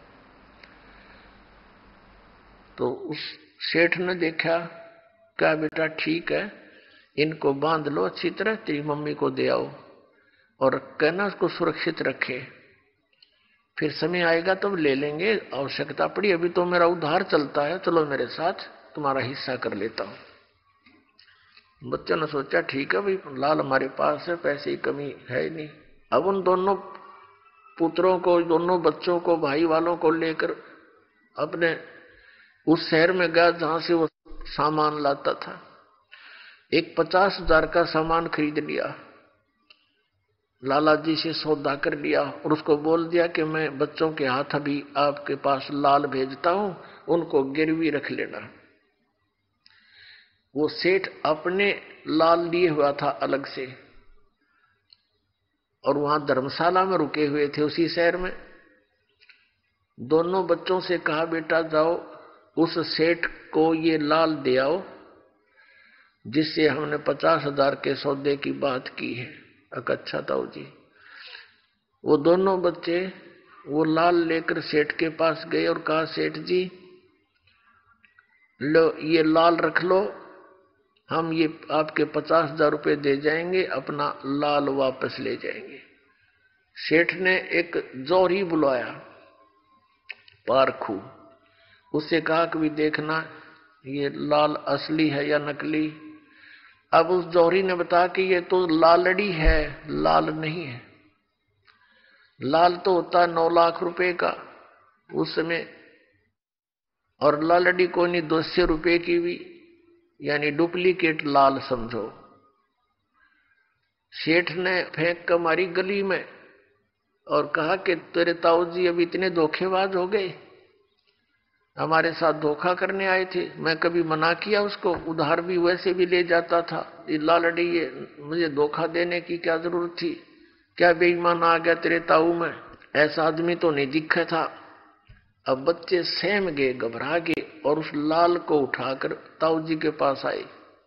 तो उस सेठ ने देखा, कहा बेटा ठीक है, इनको बांध लो अच्छी तरह, तेरी मम्मी को दे आओ और कहना उसको सुरक्षित रखे, फिर समय आएगा तब ले लेंगे, आवश्यकता पड़ी, अभी तो मेरा उधार चलता है, चलो मेरे साथ तुम्हारा हिस्सा कर लेता हूं। बच्चों ने सोचा ठीक है भाई, लाल हमारे पास है, पैसे की कमी है ही नहीं। अब उन दोनों पुत्रों को, दोनों बच्चों को, भाई वालों को लेकर अपने उस शहर में गया जहां से वो सामान लाता था। एक पचास हजार का सामान खरीद लिया, लाला जी से सौदा कर लिया और उसको बोल दिया कि मैं बच्चों के हाथ अभी आपके पास लाल भेजता हूं, उनको गिरवी रख लेना। वो सेठ अपने लाल लिए हुआ था अलग से और वहां धर्मशाला में रुके हुए थे उसी शहर में। दोनों बच्चों से कहा बेटा जाओ उस सेठ को ये लाल दे आओ जिससे हमने पचास हजार के सौदे की बात की है। अच्छा ताऊ जी। वो दोनों बच्चे वो लाल लेकर सेठ के पास गए और कहा सेठ जी लो ये लाल रख लो, हम ये आपके पचास हजार रुपये दे जाएंगे, अपना लाल वापस ले जाएंगे। सेठ ने एक जौहरी बुलाया पारखू, उससे कहा कि भी देखना ये लाल असली है या नकली। अब उस जौहरी ने बताया कि ये तो लालड़ी है, लाल नहीं है। लाल तो होता नौ लाख रुपए का उस समय, और लालड़ी को नहीं दो सौ रुपए की भी, यानी डुप्लीकेट लाल समझो। सेठ ने फेंक कर मारी गली में और कहा कि तेरे ताऊ जी अब इतने धोखेबाज हो गए, हमारे साथ धोखा करने आए थे। मैं कभी मना किया उसको, उधार भी वैसे भी ले जाता था। ये लालड़ी ये मुझे धोखा देने की क्या जरूरत थी, क्या बेईमान आ गया तेरे ताऊ में, ऐसा आदमी तो नहीं दिखा था। अब बच्चे सहम गए, घबरा गए और उस लाल को उठाकर ताऊ जी के पास आए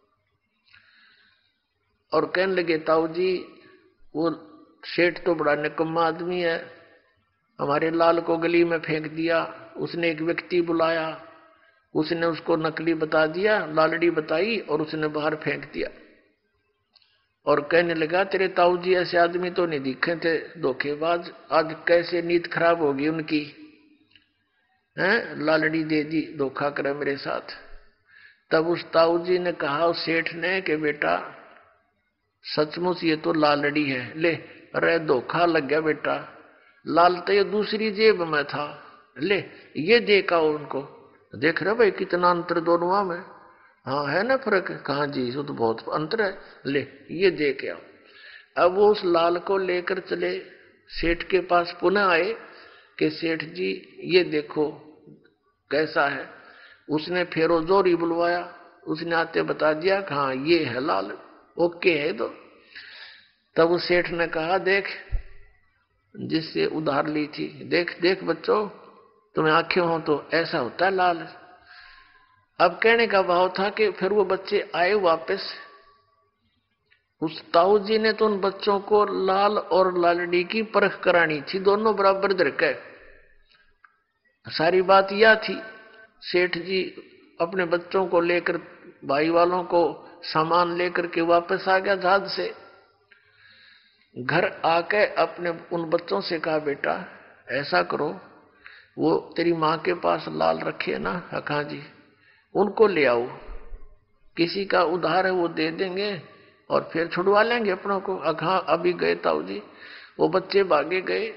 और कहने लगे ताऊ जी वो सेठ तो बड़ा निकम्मा आदमी है, हमारे लाल को गली में फेंक दिया। उसने एक व्यक्ति बुलाया, उसने उसको नकली बता दिया, लालड़ी बताई और उसने बाहर फेंक दिया। और कहने लगा तेरे ताऊ जी ऐसे आदमी तो नहीं दिखे थे, धोखेबाज, आज कैसे नीयत खराब होगी उनकी, हैं लालड़ी दे दी, धोखा करे मेरे साथ। तब उस ताऊ जी ने कहा उस सेठ ने कि बेटा सचमुच ये तो लालड़ी है, ले अरे धोखा लग गया बेटा, लाल तो ये दूसरी जेब में था, ले ये देखा उनको। देख रहे भाई कितना अंतर दोनों में, हाँ है ना फर्क, कहाँ जी इसको तो बहुत अंतर है, ले ये देख आओ। अब वो उस लाल को लेकर चले सेठ के पास, पुनः आए कि सेठ जी ये देखो कैसा है। उसने फिर जोरी बुलवाया, उसने आते बता दिया कि हाँ ये है लाल, ओके है। तो तब उस सेठ ने कहा देख जिससे उधार ली थी, देख देख बच्चों तुम्हें आंखें हो तो ऐसा होता है लाल। अब कहने का भाव था कि फिर वो बच्चे आए वापस, उस ताऊ जी ने तो उन बच्चों को लाल और लालड़ी की परख करानी थी, दोनों बराबर दरके। सारी बात यह थी, सेठ जी अपने बच्चों को लेकर, भाई वालों को सामान लेकर के वापस आ गया जहाज से। घर आके अपने उन बच्चों से कहा बेटा ऐसा करो, वो तेरी माँ के पास लाल रखे ना अखा जी, उनको ले आओ, किसी का उधार है वो दे देंगे और फिर छुड़वा लेंगे अपनों को। अखा अभी गए ताऊ जी, वो बच्चे भागे गए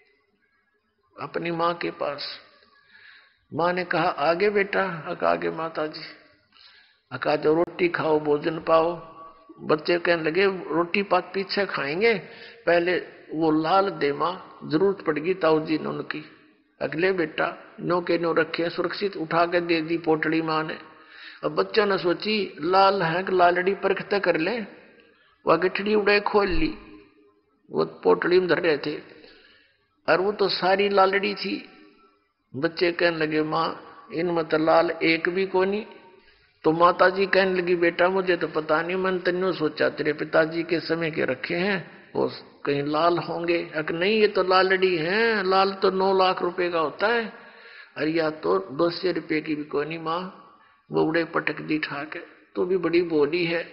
अपनी माँ के पास। माँ ने कहा आगे बेटा, अका आगे माता जी, अका जो रोटी खाओ भोजन पाओ। बच्चे कहने लगे रोटी पात पीछे खाएंगे, पहले वो लाल दे माँ, जरूरत पड़ेगी ताऊ जी ने उनकी। अगले बेटा नो के नो रखे सुरक्षित, उठा के दे दी पोटली माँ ने। अब बच्चों ने सोची लाल है कि लालड़ी परखते कर ले, वह गठड़ी उड़े खोल ली, वो पोटली में धर रहे थे और वो तो सारी लालड़ी थी। बच्चे कहने लगे माँ इनमें तो लाल एक भी को नहीं। तो माता जी कहने लगी बेटा मुझे तो पता नहीं, मैंने तन्नो सोचा तेरे पिताजी के समय के रखे हैं वो कहीं लाल होंगे। अक नहीं ये तो लालड़ी है, लाल तो नौ लाख रुपए का होता है, अरे या तो दो सौ रुपये की भी कोई नहीं। माँ वो उड़े पटक दी ठाके, तो भी बड़ी बोली है।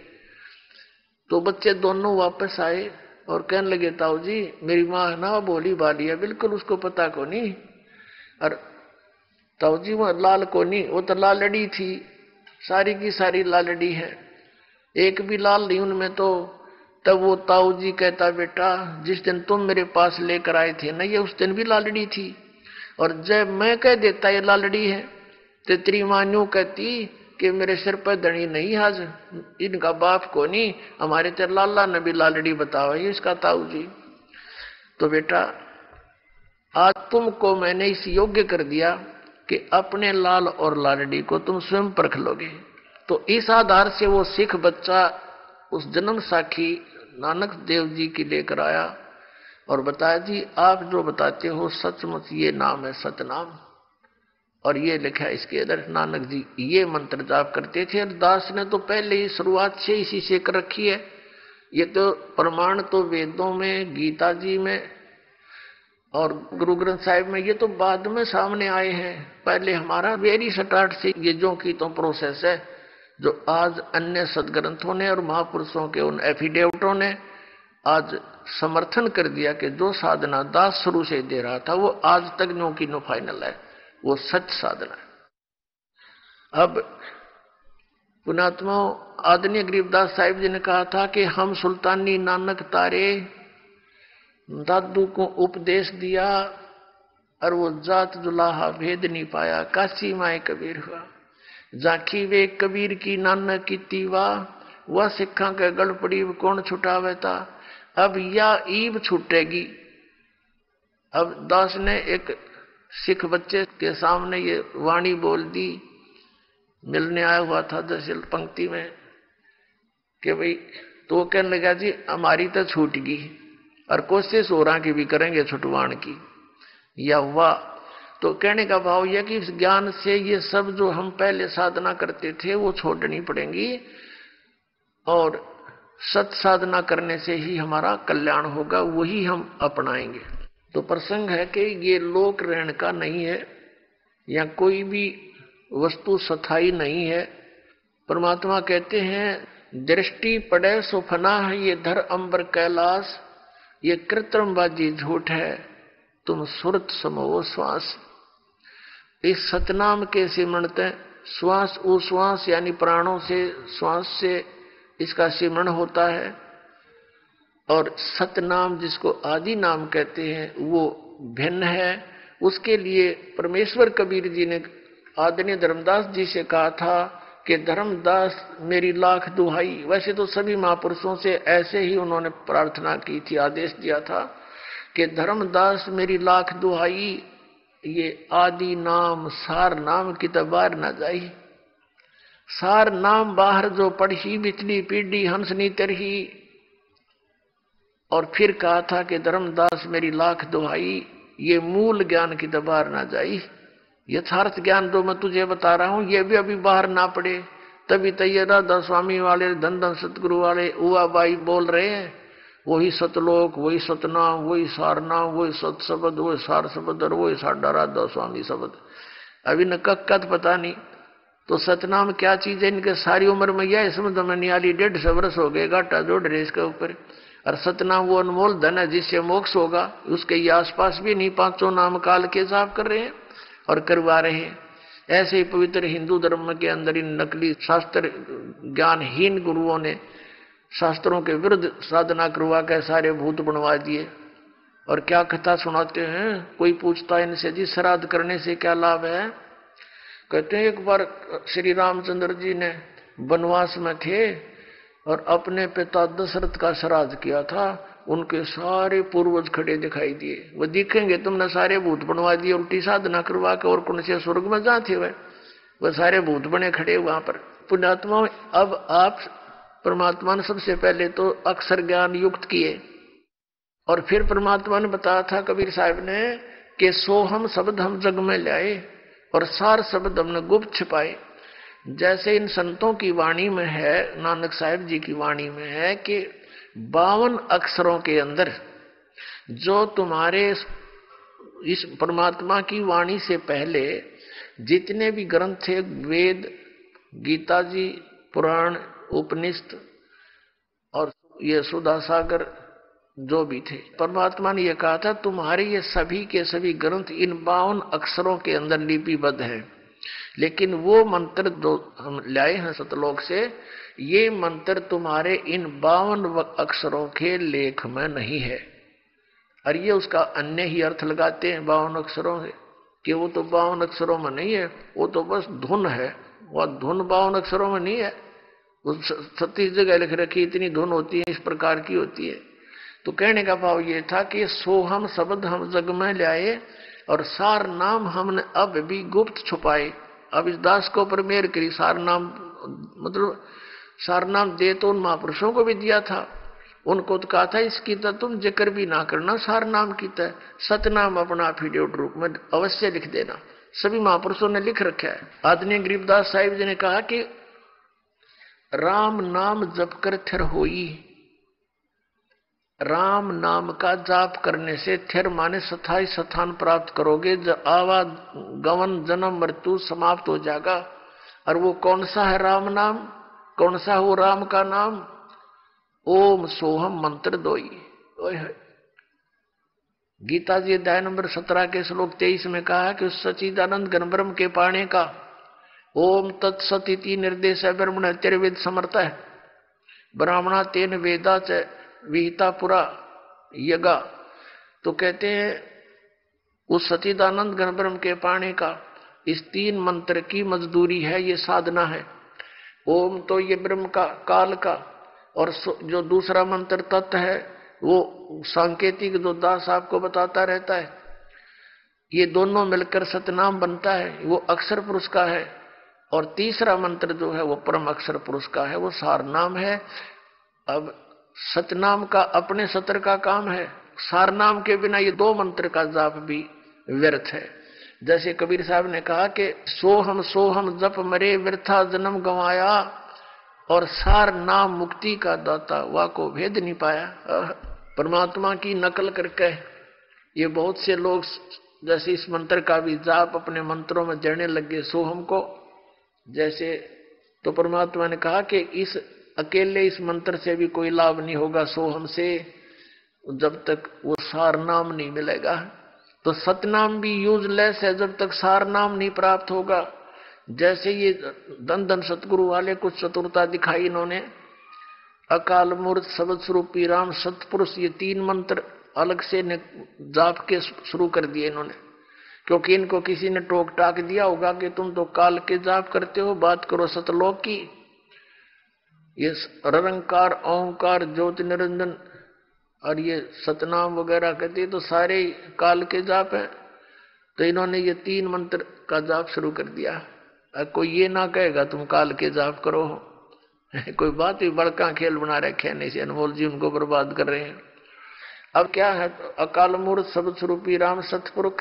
तो बच्चे दोनों वापस आए और कहने लगे ताऊ जी मेरी माँ है ना बोली बाली है, बिल्कुल उसको पता को नहीं। और ताऊ जी वो लाल को नहीं, वो तो लालड़ी थी, सारी की सारी लालड़ी है, एक भी लाल नहीं उनमें तो। तब वो ताऊ जी कहता बेटा जिस दिन तुम मेरे पास लेकर आए थे ना ये उस दिन भी लालड़ी थी, और जब मैं कह देता ये लालड़ी है तो तेरी मां यूं कहती कि मेरे सिर पर धनी नहीं, आज इनका बाप को नहीं, हमारे तेरे लाला ने भी लालड़ी बताओ ये इसका ताऊ जी। तो बेटा आज तुमको मैंने इस योग्य कर दिया कि अपने लाल और लालड़ी को तुम स्वयं परख लोगे। तो इस आधार से वो सिख बच्चा उस जन्म साखी नानक देव जी की लेकर आया और बताया जी आप जो बताते हो सचमुच ये नाम है सतनाम, और ये लिखा है इसके अंदर। नानक जी ये मंत्र जाप करते थे, दास ने तो पहले ही शुरुआत से इसी से कर रखी है। ये तो प्रमाण तो वेदों में, गीता जी में और गुरु ग्रंथ साहिब में, ये तो बाद में सामने आए हैं। पहले हमारा वेरी स्टार्ट से ये जो की तो प्रोसेस है, जो आज अन्य सदग्रंथों ने और महापुरुषों के उन एफिडेविटों ने आज समर्थन कर दिया कि जो साधना दास शुरू से दे रहा था वो आज तक नो की नो फाइनल है, वो सच साधना है। अब पुणात्मा आदरणीय गरीबदास साहिब जी ने कहा था कि हम सुल्तानी नानक तारे, दादू को उपदेश दिया और वो जात जुलाहा भेद नहीं पाया। काशी माए कबीर हुआ, जाखी वे कबीर की नानक की तीवा, वह सिखा के गढ़ पड़ी कौन छुटावे था। अब या ईब छूटेगी। अब दास ने एक सिख बच्चे के सामने ये वाणी बोल दी, मिलने आया हुआ था दरअसल पंक्ति में, कि भाई तो कहने लगा जी हमारी तो छूट गई और कोशिश हो रहा की भी करेंगे छुटवाण की, या हुआ। तो कहने का भाव यह कि इस ज्ञान से ये सब जो हम पहले साधना करते थे वो छोड़नी पड़ेंगी और सत साधना करने से ही हमारा कल्याण होगा, वही हम अपनाएंगे। तो प्रसंग है कि ये लोक रहन का नहीं है, या कोई भी वस्तु स्थायी नहीं है। परमात्मा कहते हैं दृष्टि पड़े सो फना है ये धर अंबर कैलाश, ये कृत्रिमबाजी झूठ है तुम सुरत समो श्वास। इस सतनाम के सिमरते श्वास उश्वास यानी प्राणों से श्वास से इसका सिमरण होता है, और सतनाम जिसको आदि नाम कहते हैं वो भिन्न है। उसके लिए परमेश्वर कबीर जी ने आदरणीय धर्मदास जी से कहा था कि धर्मदास मेरी लाख दुहाई। वैसे तो सभी महापुरुषों से ऐसे ही उन्होंने प्रार्थना की थी, आदेश दिया था कि धर्मदास मेरी लाख दुहाई, ये आदि नाम सार नाम की तो बाहर ना जाई। सार नाम बाहर जो पढ़ी बिचली पीढ़ी हंसनी तरही। और फिर कहा था कि धर्मदास मेरी लाख दुहाई, ये मूल ज्ञान की तो बाहर ना जाई। यथार्थ ज्ञान जो मैं तुझे बता रहा हूं ये भी अभी बाहर ना पड़े। तभी तो ये राधा स्वामी वाले धन धन सतगुरु वाले उआ बाई बोल रहे हैं, वही सतलोक वही सतनाम वही सारनाम वही सत शब्द वही सार शब्द और वही साडा राधा स्वामी शब्द। अभी न कद पता नहीं। तो सतनाम क्या चीज है, इनके सारी उम्र में यह समझ में नहीं आली। डेढ़ सौ वर्ष हो गए घाटा जोड़ रहे इसके ऊपर। और सतनाम वो अनमोल धन है जिससे मोक्ष होगा, उसके ये आसपास भी नहीं पांचों नाम काल के जाप कर रहे हैं और करवा रहे हैं। ऐसे ही पवित्र हिंदू धर्म के अंदर इन नकली शास्त्र ज्ञानहीन गुरुओं ने शास्त्रों के विरुद्ध साधना करवा के सारे भूत बनवा दिए। और क्या कथा सुनाते हैं, कोई पूछता है इनसे जी श्राद्ध करने से क्या लाभ है। कहते हैं एक बार श्री रामचंद्र जी ने वनवास में थे और अपने पिता दशरथ का श्राद्ध किया था। उनके सारे पूर्वज खड़े दिखाई दिए। वो दिखेंगे तुमने सारे भूत बनवा दिए उल्टी साधना करवा के, और कौन से स्वर्ग में जाते हुए वह सारे भूत बने खड़े वहां पर। पुण्यात्मा अब आप परमात्मा ने सबसे पहले तो अक्षर ज्ञान युक्त किए और फिर परमात्मा ने बताया था कबीर साहब ने कि सोहम शब्द हम जग में लाए और सार शब्द हमने गुप्त छिपाए। जैसे इन संतों की वाणी में है, नानक साहिब जी की वाणी में है कि बावन अक्षरों के अंदर जो तुम्हारे इस परमात्मा की वाणी से पहले जितने भी ग्रंथ थे, वेद, गीता जी, पुराण, उपनिषद और ये सुधा सागर जो भी थे, परमात्मा ने यह कहा था तुम्हारे ये सभी के सभी ग्रंथ इन बावन अक्षरों के अंदर लिपिबद्ध है। लेकिन वो मंत्र जो हम लाए हैं सतलोक से, ये मंत्र तुम्हारे इन बावन अक्षरों के लेख में नहीं है। और ये उसका अन्य ही अर्थ लगाते हैं बावन अक्षरों से कि वो तो बावन अक्षरों में नहीं है, वो तो बस धुन है। वह धुन बावन अक्षरों में नहीं है, उस छत्तीस जगह लिख रखी इतनी धुन होती है, इस प्रकार की होती है। तो कहने का भाव ये था कि सोहम शब्द हम जग में लाए और सार नाम हमने अब भी गुप्त छुपाए। अब इस दास को पर मेहर करी, सार नाम मतलब सार नाम दे तो उन महापुरुषों को भी दिया था। उनको तो कहा था इसकी तो तुम जिक्र भी ना करना, सार नाम की तो सतनाम अपना एफिडेविट रूप में अवश्य लिख देना। सभी महापुरुषों ने लिख रखा है। आदरणीय गरीबदास साहिब जी ने कहा कि राम नाम जप कर थिर होई। राम नाम का जाप करने से थिर माने स्थायी स्थान प्राप्त करोगे, आवा गवन जन्म मृत्यु समाप्त हो जाएगा। और वो कौन सा है राम नाम, कौन सा हो राम का नाम, ओम सोहम मंत्र दोई। गीता जी अध्याय नंबर सत्रह के श्लोक तेईस में कहा कि उस सच्चिदानंद घन ब्रह्म के पाने का ओम तत्सत इति निर्देश ब्रह्मण तिर्वेद समर्थ है ब्राह्मणा तेन वेदा च विहिता पुरा यगा। तो कहते हैं उस सचिदानंद घन ब्रह्म के पाने का इस तीन मंत्र की मजदूरी है, ये साधना है। ओम तो ये ब्रह्म का काल का, और जो दूसरा मंत्र तत्व है वो सांकेतिक जो दास आपको बताता रहता है, ये दोनों मिलकर सतनाम बनता है, वो अक्षर पुरुष का है। और तीसरा मंत्र जो है वो परम अक्षर पुरुष का है, वो सार नाम है। अब सतनाम का अपने सत्र का काम है, सार नाम के बिना ये दो मंत्र का जाप भी व्यर्थ है। जैसे कबीर साहब ने कहा कि सोहम सोहम जप मरे व्यर्था जन्म गंवाया, और सार नाम मुक्ति का दाता वा को भेद नहीं पाया। परमात्मा की नकल करके ये बहुत से लोग जैसे इस मंत्र का भी जाप अपने मंत्रों में देने लगे सोहम को जैसे, तो परमात्मा ने कहा कि इस अकेले इस मंत्र से भी कोई लाभ नहीं होगा सोहम से, जब तक वो सार नाम नहीं मिलेगा। तो सतनाम भी यूजलेस है जब तक सार नाम नहीं प्राप्त होगा। जैसे ये धन धन सतगुरु वाले कुछ चतुरता दिखाई इन्होंने, अकाल मूर्त शब्द स्वरूपी राम सतपुरुष, ये तीन मंत्र अलग से जाप के शुरू कर दिए इन्होंने, क्योंकि इनको किसी ने टोक टाक दिया होगा कि तुम तो काल के जाप करते हो, बात करो सतलोक की। ये रंकार ओंकार ज्योति निरंजन और ये सतनाम वगैरह कहते तो सारे काल के जाप हैं। तो इन्होंने ये तीन मंत्र का जाप शुरू कर दिया। कोई ये ना कहेगा तुम काल के जाप करो, कोई बात ही बड़का खेल बना रखे नहीं से अनमोल जी उनको बर्बाद कर रहे हैं। अब क्या है, अकाल मूर्त शब्द स्वरूपी राम सतपुरुष,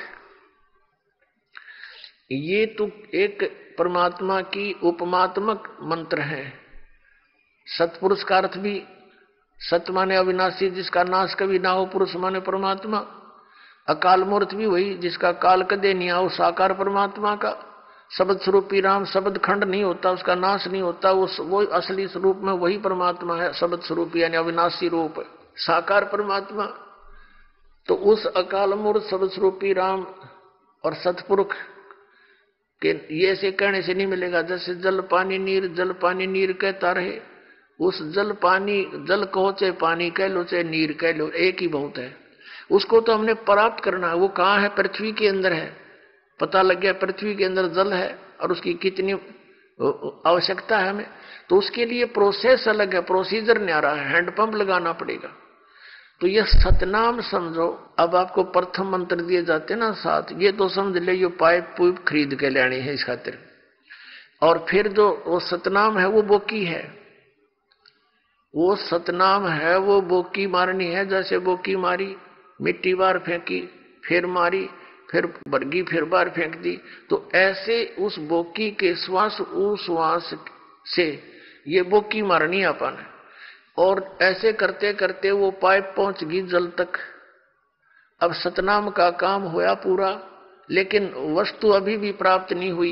ये तो एक परमात्मा की उपमात्मक मंत्र है। सतपुरुष का अर्थ भी सत्य माने अविनाशी जिसका नाश कभी ना हो, पुरुष माने परमात्मा। अकाल मूर्त भी वही जिसका काल कदे नहीं आओ, साकार परमात्मा का। शब्द स्वरूपी राम, शब्द खंड नहीं होता, उसका नाश नहीं होता, वो वो असली स्वरूप में वही परमात्मा है। शब्द स्वरूपी यानी अविनाशी रूप साकार परमात्मा। तो उस अकाल मूर्त शब्द स्वरूपी राम और सतपुरुष के ये से कहने से नहीं मिलेगा। जैसे जल पानी नीर, जल पानी नीर कहता रहे, उस जल पानी, जल कहो चाहे पानी कह लो चाहे नीर कह लो, एक ही बहुत है। उसको तो हमने प्राप्त करना है। वो कहाँ है? पृथ्वी के अंदर है। पता लग गया पृथ्वी के अंदर जल है और उसकी कितनी आवश्यकता है हमें, तो उसके लिए प्रोसेस अलग है, प्रोसीजर न्यारा है, हैंडपंप लगाना पड़ेगा। तो ये सतनाम समझो। अब आपको प्रथम मंत्र दिए जाते ना साथ, ये तो समझ ले ये पाइप पुइप खरीद के लेनी है इस खातिर। और फिर जो वो सतनाम है वो बोकी है, वो सतनाम है वो बोकी मारनी है। जैसे बोकी मारी, मिट्टी बार फेंकी, फिर मारी, फिर बरगी, फिर बार फेंक दी, तो ऐसे उस बोकी के श्वास उस श्वास से ये बोकी मारनी अपन। और ऐसे करते करते वो पाइप पहुंच गई जल तक। अब सतनाम का काम होया पूरा, लेकिन वस्तु अभी भी प्राप्त नहीं हुई।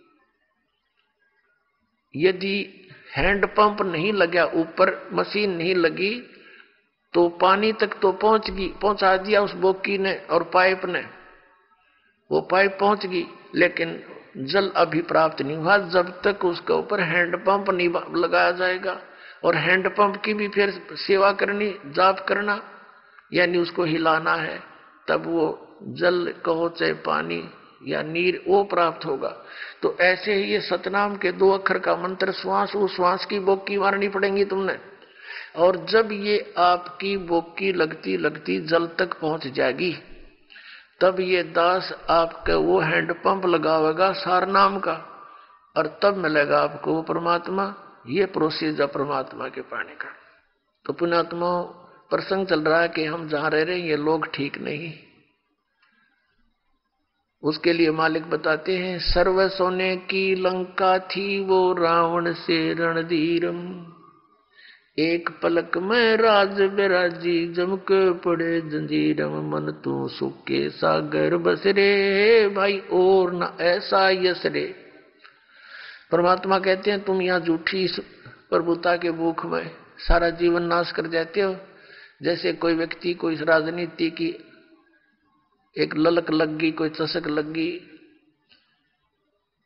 यदि हैंडपंप नहीं लगा, ऊपर मशीन नहीं लगी, तो पानी तक तो पहुंच गई, पहुंचा दिया उस बोकी ने और पाइप ने, वो पाइप पहुंच गई, लेकिन जल अभी प्राप्त नहीं हुआ जब तक उसके ऊपर हैंडपंप नहीं लगाया जाएगा। और हैंडपंप की भी फिर सेवा करनी, जाप करना, यानी उसको हिलाना है, तब वो जल कहो चाहे पानी या नीर वो प्राप्त होगा। तो ऐसे ही ये सतनाम के दो अक्षर का मंत्र, श्वास उस श्वास की बोकी मारनी पड़ेगी तुमने। और जब ये आपकी बोकी लगती लगती जल तक पहुंच जाएगी, तब ये दास आपका वो हैंडपंप लगावेगा सार नाम का, और तब मिलेगा आपको वो परमात्मा। ये प्रोसीजर परमात्मा के पाने का। तो पुण्यात्मा प्रसंग चल रहा है कि हम जहां रह रहे हैं ये लोग ठीक नहीं। उसके लिए मालिक बताते हैं, सर्व सोने की लंका थी वो रावण से रणधीरम, एक पलक में राज बिराजी जमक पड़े जंजीरम, मन तू सुखे सागर बसरे भाई और न ऐसा यसरे। परमात्मा कहते हैं तुम यहाँ झूठी प्रभुता के भूख में सारा जीवन नाश कर जाते हो। जैसे कोई व्यक्ति कोई राजनीति की एक ललक लग गई, कोई चसक लग गई,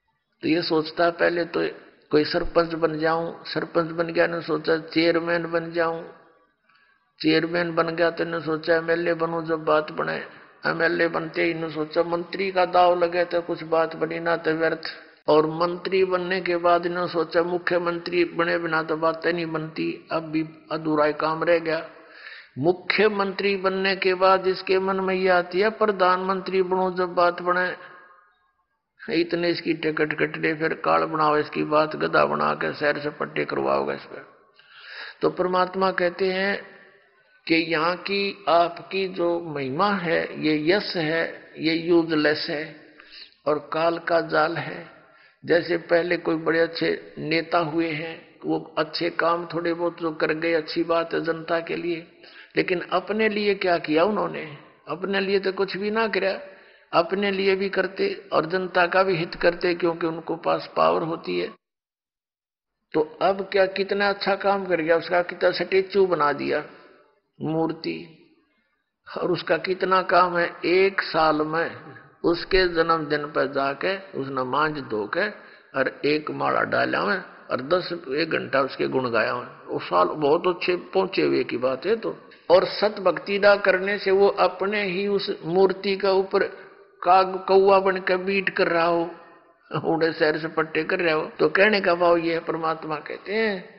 तो ये सोचता है पहले तो कोई सरपंच बन जाऊं, सरपंच बन गया ने सोचा चेयरमैन बन जाऊं, चेयरमैन बन गया तो ने सोचा एमएलए बनूं, जब बात बने एमएलए बनते ही ने सोचा मंत्री का दाव लगे तो कुछ बात बनी ना तो व्यर्थ, और मंत्री बनने के बाद इन्होंने सोचा मुख्यमंत्री बने बिना तो बातें नहीं बनती, अब भी अधूरा काम रह गया। मुख्यमंत्री बनने के बाद इसके मन में ये आती है प्रधानमंत्री बनूं जब बात बने, इतने इसकी टिकट कट ले, फिर काल बनाओ इसकी बात, गधा बना के शहर से पट्टे करवाओगे इस पर। तो परमात्मा कहते हैं कि यहाँ की आपकी जो महिमा है, ये यश है, ये यूजलेस है और काल का जाल है। जैसे पहले कोई बड़े अच्छे नेता हुए हैं, वो अच्छे काम थोड़े बहुत जो कर गए, अच्छी बात है जनता के लिए, लेकिन अपने लिए क्या किया उन्होंने? अपने लिए तो कुछ भी ना किया, अपने लिए भी करते और जनता का भी हित करते, क्योंकि उनको पास पावर होती है। तो अब क्या कितना अच्छा काम कर गया, उसका कितना स्टेचू बना दिया, मूर्ति, और उसका कितना काम है, एक साल में उसके जन्मदिन पर जाके उसने मांझ धो के और एक माला डाला में और दस एक घंटा उसके गुण गाया में, वो साल बहुत अच्छे पहुंचे हुए की बात है। तो और सत भक्ति ना करने से वो अपने ही उस मूर्ति का ऊपर काग कौआ बन के बीट कर रहा हो, उड़े शहर से पट्टे कर रहा हो। तो कहने का भाव ये है, परमात्मा कहते हैं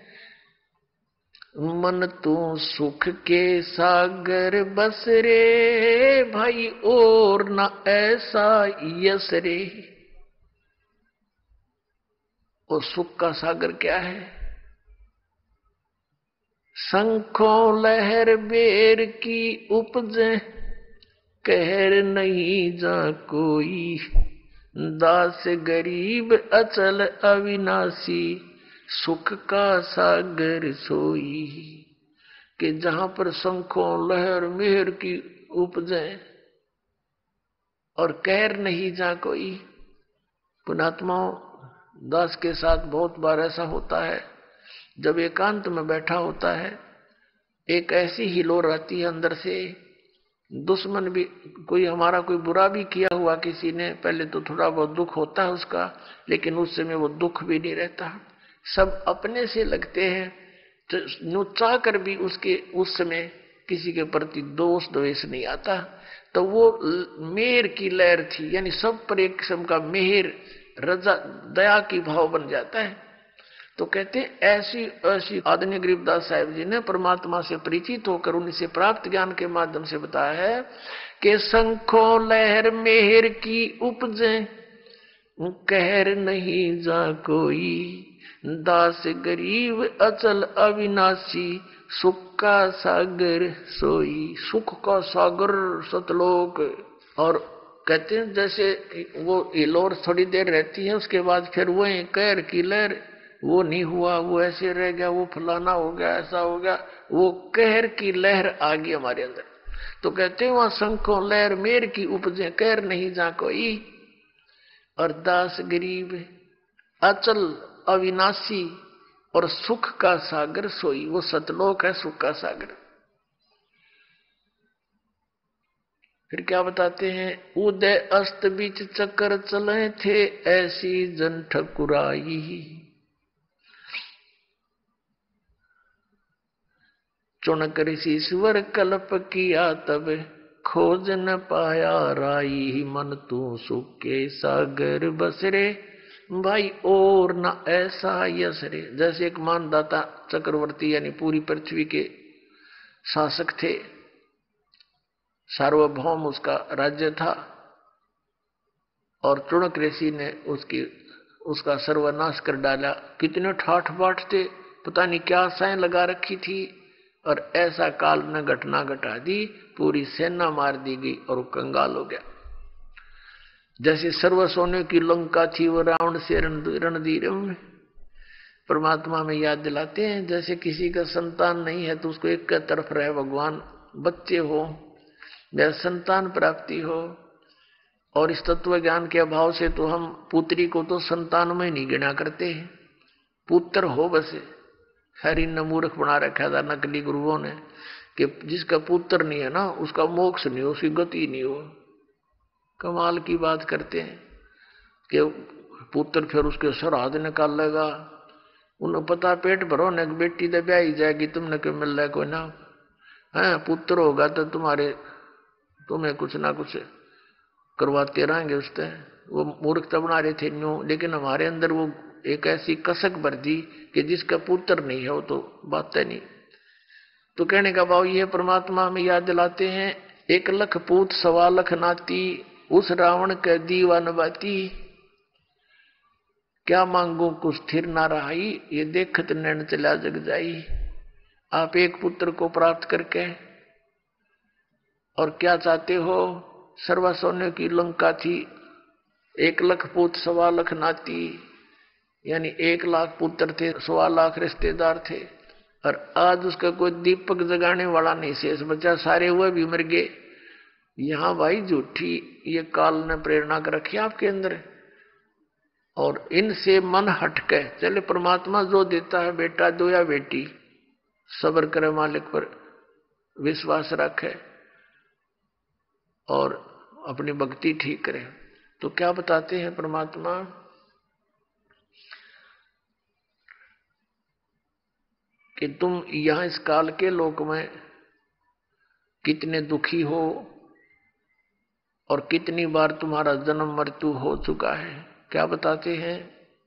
मन तू सुख के सागर बस रे भाई, और न ऐसा यस रे। और सुख का सागर क्या है? शंखों लहर बेर की उपजे, कहर नहीं जा कोई, दास गरीब अचल अविनाशी, सुख का सागर सोई। कि जहां पर शंखों लहर मेहर की उपजे और कहर नहीं जा कोई। पुणात्माओं, दास के साथ बहुत बार ऐसा होता है, जब एकांत में बैठा होता है, एक ऐसी हिलोर आती है अंदर से, दुश्मन भी कोई हमारा कोई बुरा भी किया हुआ किसी ने, पहले तो थोड़ा बहुत दुख होता है उसका, लेकिन उस समय वो दुख भी नहीं रहता, सब अपने से लगते हैं, तो चाह कर भी उसके उस समय किसी के प्रति दोष द्वेष नहीं आता। तो वो मेहर की लहर थी, यानी सब पर एक किस्म का मेहर रजा दया की भाव बन जाता है। तो कहते हैं ऐसी ऐसी आदरणीय गरीबदास साहिब जी ने परमात्मा से परिचित होकर उनसे प्राप्त ज्ञान के माध्यम से बताया है कि शंखों लहर मेहर की उपजे, कहर नहीं जा कोई, दास गरीब अचल अविनाशी, सुख का सागर सोई। सुख का सागर सतलोक। और कहते हैं जैसे वो हिलोर थोड़ी देर रहती है, उसके बाद फिर वो कहर की लहर, वो नहीं हुआ, वो ऐसे रह गया, वो फलाना हो गया, ऐसा हो गया, वो कहर की लहर आ गई हमारे अंदर। तो कहते हैं वहां शंखों लहर मेर की उपजे, कहर नहीं जा कोई, और दास गरीब अचल अविनाशी, और सुख का सागर सोई। वो सतलोक है, सुख का सागर। फिर क्या बताते हैं, उदय अस्त बीच चक्कर चले थे, ऐसी जन ठकुराई, चुनक ऋषिश्वर कल्प किया तब, खोज न पाया राई, मन तू सुख के सागर बसरे भाई, और न ऐसा यस रे। जैसे एक मानदाता चक्रवर्ती यानी पूरी पृथ्वी के शासक थे, सार्वभौम उसका राज्य था, और चुनक ऋषि ने उसकी उसका सर्वनाश कर डाला। कितने ठाठ बाट थे, पता नहीं क्या आशाएं लगा रखी थी, और ऐसा काल ने घटना घटा दी, पूरी सेना मार दी गई और वो कंगाल हो गया। जैसे सर्व सोने की लंका थी, वो रावण से रणधीर में। परमात्मा में याद दिलाते हैं, जैसे किसी का संतान नहीं है तो उसको एक तरफ रहे भगवान, बच्चे हो या संतान प्राप्ति हो, और इस तत्व ज्ञान के अभाव से तो हम पुत्री को तो संतान में नहीं गिना करते हैं, पुत्र हो बस। हर इन मूर्ख बना रखा था नकली गुरुओं ने कि जिसका पुत्र नहीं है ना, उसका मोक्ष नहीं हो, उसकी गति नहीं हो। कमाल की बात करते हैं कि पुत्र फिर उसके श्राद्ध निकाल लेगा। उन्हें पता पेट भरो न बेटी तो ब्याही जाएगी, तुमने क्यों मिल रहा है कोई ना है। पुत्र होगा तो तुम्हारे तुम्हें कुछ ना कुछ करवाते रहेंगे उससे। वो मूर्खता बना रहे थे न्यू, लेकिन हमारे अंदर वो एक ऐसी कसक भर दी कि जिसका पुत्र नहीं है वो तो बात है नहीं। तो कहने का भाव ये परमात्मा हमें याद दिलाते हैं, एक लख पूत सवा लख नाती, उस रावण के दीवान बाती, क्या मांगू कुछ स्थिर ना रहाई, ये देखत नैन चला जग जाई। आप एक पुत्र को प्राप्त करके और क्या चाहते हो, सर्वा सोने की लंका थी, एक लख पूत सवा लख नाती, यानी एक लाख पुत्र थे, सवा लाख रिश्तेदार थे, और आज उसका कोई दीपक जगाने वाला नहीं शेष बचा, सारे हुए भी मर गए। यहां भाई झूठी ये काल ने प्रेरणा कर रखी आपके अंदर, और इनसे मन हटके चले। परमात्मा जो देता है बेटा दो या बेटी, सब्र करे, मालिक पर विश्वास रखे और अपनी भक्ति ठीक करे। तो क्या बताते हैं परमात्मा कि तुम यहां इस काल के लोक में कितने दुखी हो और कितनी बार तुम्हारा जन्म मृत्यु हो चुका है। क्या बताते हैं,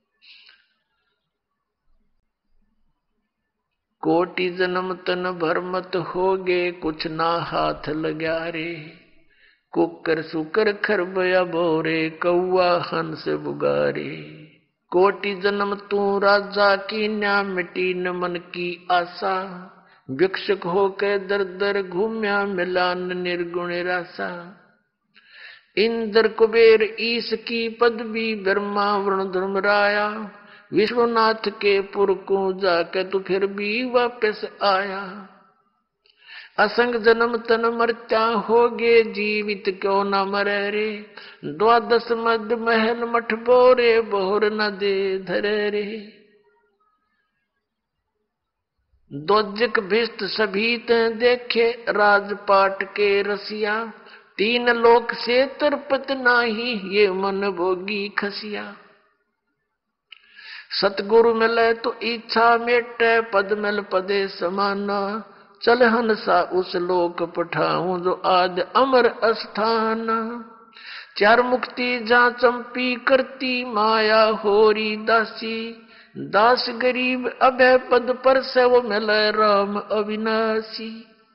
कोटि जन्म तन भर मत होगे, कुछ ना हाथ लग्या रे, कुकर सुकर खरबया भोरे, कौआ हंस बुगारे। कोटि जन्म तू राजा की न्या, मिटी न मन की आशा, भिक्षुक होके दर दर घूम्या, मिलान निर्गुण रासा। इंद्र कुबेर ईश की पदवी, ब्रह्मा वरुण धर्मराया, विश्वनाथ के पुर को जाके तू फिर भी वापस आया। असंग जन्म तन मरत्या होगे, जीवित क्यों न मरे रे, द्वादश मद महल मठ बोरे, बोर न दे धरे रे। दोजक भिष्ट सभी ते देखे, राजपाट के रसिया, तीन लोक से तरपत नाही, ये मन भोगी खसिया। सतगुरु मिले तो इच्छा मेटे, पद मिल पदे समाना, चल हंसा उस लोक पठाऊं, जो आद अमर अस्थान। चार मुक्ति जा चंपी करती, माया होरी दासी, दास गरीब अभय पद पर से, वो मिले राम अविनाशी।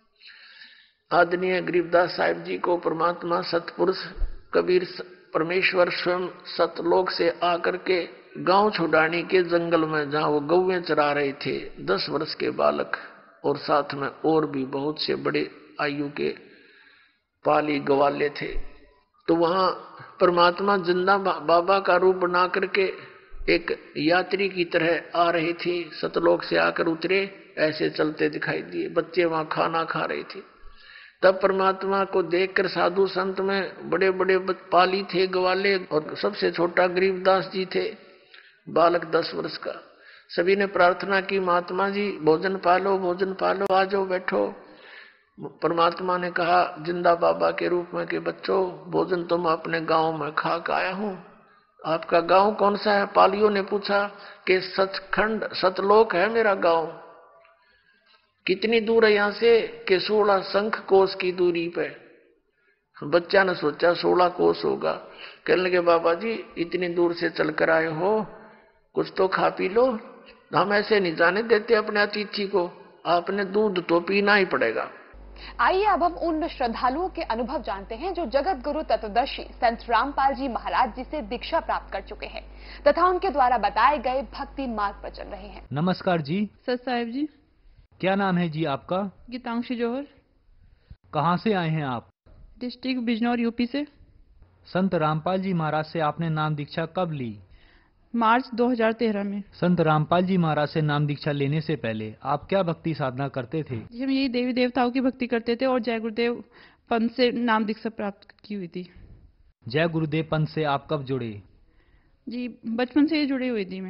आदरणीय गरीबदास साहिब जी को परमात्मा सतपुरुष कबीर परमेश्वर स्वयं सतलोक से आकर के गांव छुड़ानी के जंगल में, जहां वो गौएं चरा रहे थे, दस वर्ष के बालक और साथ में और भी बहुत से बड़े आयु के पाली गवाले थे, तो वहां परमात्मा जिंदा बाबा का रूप बना करके एक यात्री की तरह आ रहे थे। सतलोक से आकर उतरे, ऐसे चलते दिखाई दिए। बच्चे वहां खाना खा रहे थे। तब परमात्मा को देखकर साधु संत में बड़े बड़े पाली थे गवाले, और सबसे छोटा गरीबदास जी थे, बालक दस वर्ष का। सभी ने प्रार्थना की, महात्मा जी भोजन पालो, भोजन पालो, आ जाओ बैठो। परमात्मा ने कहा जिंदा बाबा के रूप में कि बच्चों, भोजन तो मैं अपने गांव में खा के आया हूं। आपका गांव कौन सा है? पालियों ने पूछा कि सचखंड सतलोक है मेरा गांव। कितनी दूर है यहां से? कि सोलह शंख कोस की दूरी पे। बच्चा ने सोचा सोलह कोस होगा। कहने लगे बाबा जी इतनी दूर से चलकर आए हो, कुछ तो खा पी लो। हम ऐसे नहीं जाने देते अपने अतिथि को, आपने दूध तो पीना ही पड़ेगा। आइए अब हम उन श्रद्धालुओं के अनुभव जानते हैं जो जगत गुरु तत्वदर्शी संत रामपाल जी महाराज जी से दीक्षा प्राप्त कर चुके हैं तथा उनके द्वारा बताए गए भक्ति मार्ग पर चल रहे हैं। नमस्कार जी। सत साहिब जी। क्या नाम है जी आपका? गीतांशी जौहर। कहाँ से आए हैं आप? डिस्ट्रिक्ट बिजनौर यूपी से। संत रामपाल जी महाराज से आपने नाम दीक्षा कब ली? मार्च दो हज़ार तेरह में। संत रामपाल जी महाराज से नाम दीक्षा लेने से पहले आप क्या भक्ति साधना करते थे? जी हम यही देवी देवताओं की भक्ति करते थे और जय गुरुदेव पंथ से नाम दीक्षा प्राप्त की हुई थी। जय गुरुदेव पंथ से आप कब जुड़े? जी बचपन से ही जुड़ी हुई थी मैं।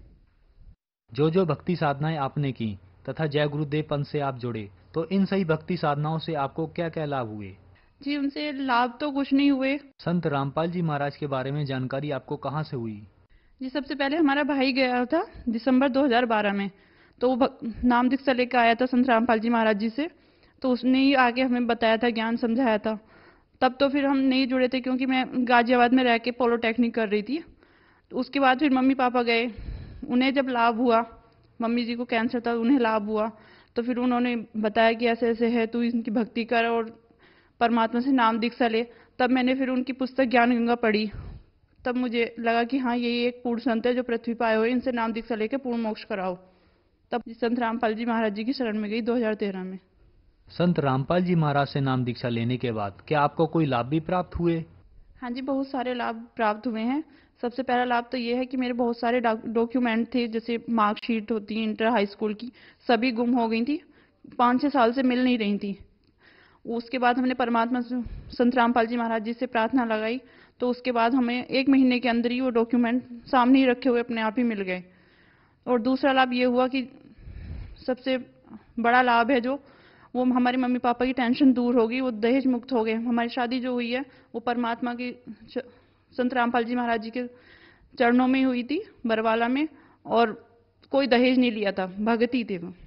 जो जो भक्ति साधनाएं आपने की तथा जय गुरुदेव पंथ से आप जुड़े, तो इन सही भक्ति साधनाओं से आपको क्या क्या लाभ हुए? जी उनसे लाभ तो कुछ नहीं हुए। संत रामपाल जी महाराज के बारे में जानकारी आपको कहाँ से हुई? जी, सबसे पहले हमारा भाई गया था दिसंबर दो हज़ार बारह में, तो वो भक- नाम दीक्षा लेकर आया था संत रामपाल जी महाराज जी से। तो उसने ही आके हमें बताया था, ज्ञान समझाया था। तब तो फिर हम नहीं जुड़े थे, क्योंकि मैं गाजियाबाद में रह के पॉलिटेक्निक कर रही थी। तो उसके बाद फिर मम्मी पापा गए, उन्हें जब लाभ हुआ, मम्मी जी को कैंसर था, उन्हें लाभ हुआ, तो फिर उन्होंने बताया कि ऐसे ऐसे है, तू इनकी भक्ति कर और परमात्मा से नाम दीक्षा ले। तब मैंने फिर उनकी पुस्तक ज्ञान गंगा पढ़ी। तब मुझे लगा कि हाँ, यही एक पूर्ण संत है जो पृथ्वी पर आए हुए, इनसे नाम दीक्षा लेके पूर्ण मोक्ष कराओ। तब संत रामपाल जी महाराज जी की शरण में गई दो हज़ार तेरह में। संत रामपाल जी महाराज से नाम दीक्षा लेने के बाद क्या आपको कोई लाभ भी प्राप्त हुए? हाँ जी, बहुत सारे लाभ प्राप्त हुए हैं। सबसे पहला लाभ तो ये है कि मेरे बहुत सारे डॉक्यूमेंट थे, जैसे मार्कशीट होती है इंटर हाई स्कूल की, सभी गुम हो गई थी, पाँच छः साल से मिल नहीं रही थी। उसके बाद हमने परमात्मा से, संत रामपाल जी महाराज जी से प्रार्थना लगाई, तो उसके बाद हमें एक महीने के अंदर ही वो डॉक्यूमेंट सामने ही रखे हुए अपने आप ही मिल गए। और दूसरा लाभ ये हुआ कि सबसे बड़ा लाभ है जो, वो हमारे मम्मी पापा की टेंशन दूर होगी, वो दहेज मुक्त हो गए। हमारी शादी जो हुई है वो परमात्मा की, संत रामपाल जी महाराज जी के चरणों में हुई थी, बरवाला में, और कोई दहेज नहीं लिया था, भगती थे वो।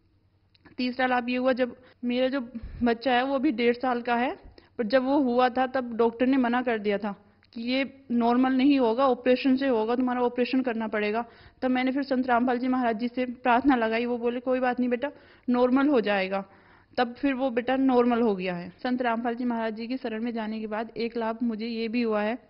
तीसरा लाभ ये हुआ, जब मेरा जो बच्चा है वो भी डेढ़ साल का है, पर जब वो हुआ था तब डॉक्टर ने मना कर दिया था कि ये नॉर्मल नहीं होगा, ऑपरेशन से होगा, तुम्हारा ऑपरेशन करना पड़ेगा। तब मैंने फिर संत रामपाल जी महाराज जी से प्रार्थना लगाई, वो बोले कोई बात नहीं बेटा, नॉर्मल हो जाएगा। तब फिर वो बेटा नॉर्मल हो गया है। संत रामपाल जी महाराज जी की शरण में जाने के बाद एक लाभ मुझे ये भी हुआ है